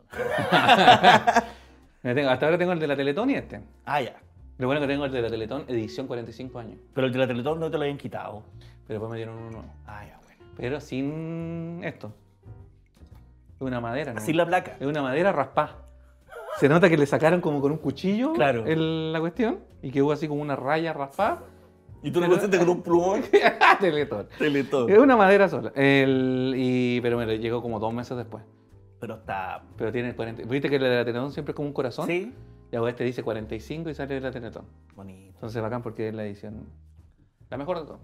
No. Hasta ahora tengo el de la Teletón y este. Ah, ya. Lo bueno que tengo el de la Teletón, edición 45 años. Pero el de la Teletón no te lo habían quitado. Pero después me dieron uno nuevo. Ah, ya, bueno. Pero sin esto. Es una madera, ¿no? Sin la placa. Es una madera raspada. Se nota que le sacaron como con un cuchillo Claro. la cuestión y que hubo así como una raya raspada. ¿Y tú lo pusiste con un plumón? Teletón. Teletón. Es una madera sola. Pero me llegó como 2 meses después. Pero está... Pero tiene 40. ¿Viste que el de la Teletón siempre es como un corazón? Sí. Y ahora este dice 45 y sale de la Teletón. Bonito. Entonces bacán porque es la edición. La mejor de todo.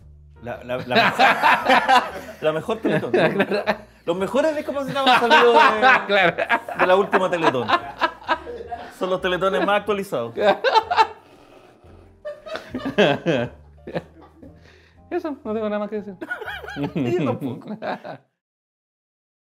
La mejor Teletón. Los mejores discapacitados han salido Claro. de la última Teletón. Son los teletones más actualizados. Eso, no tengo nada más que decir. Yo tampoco.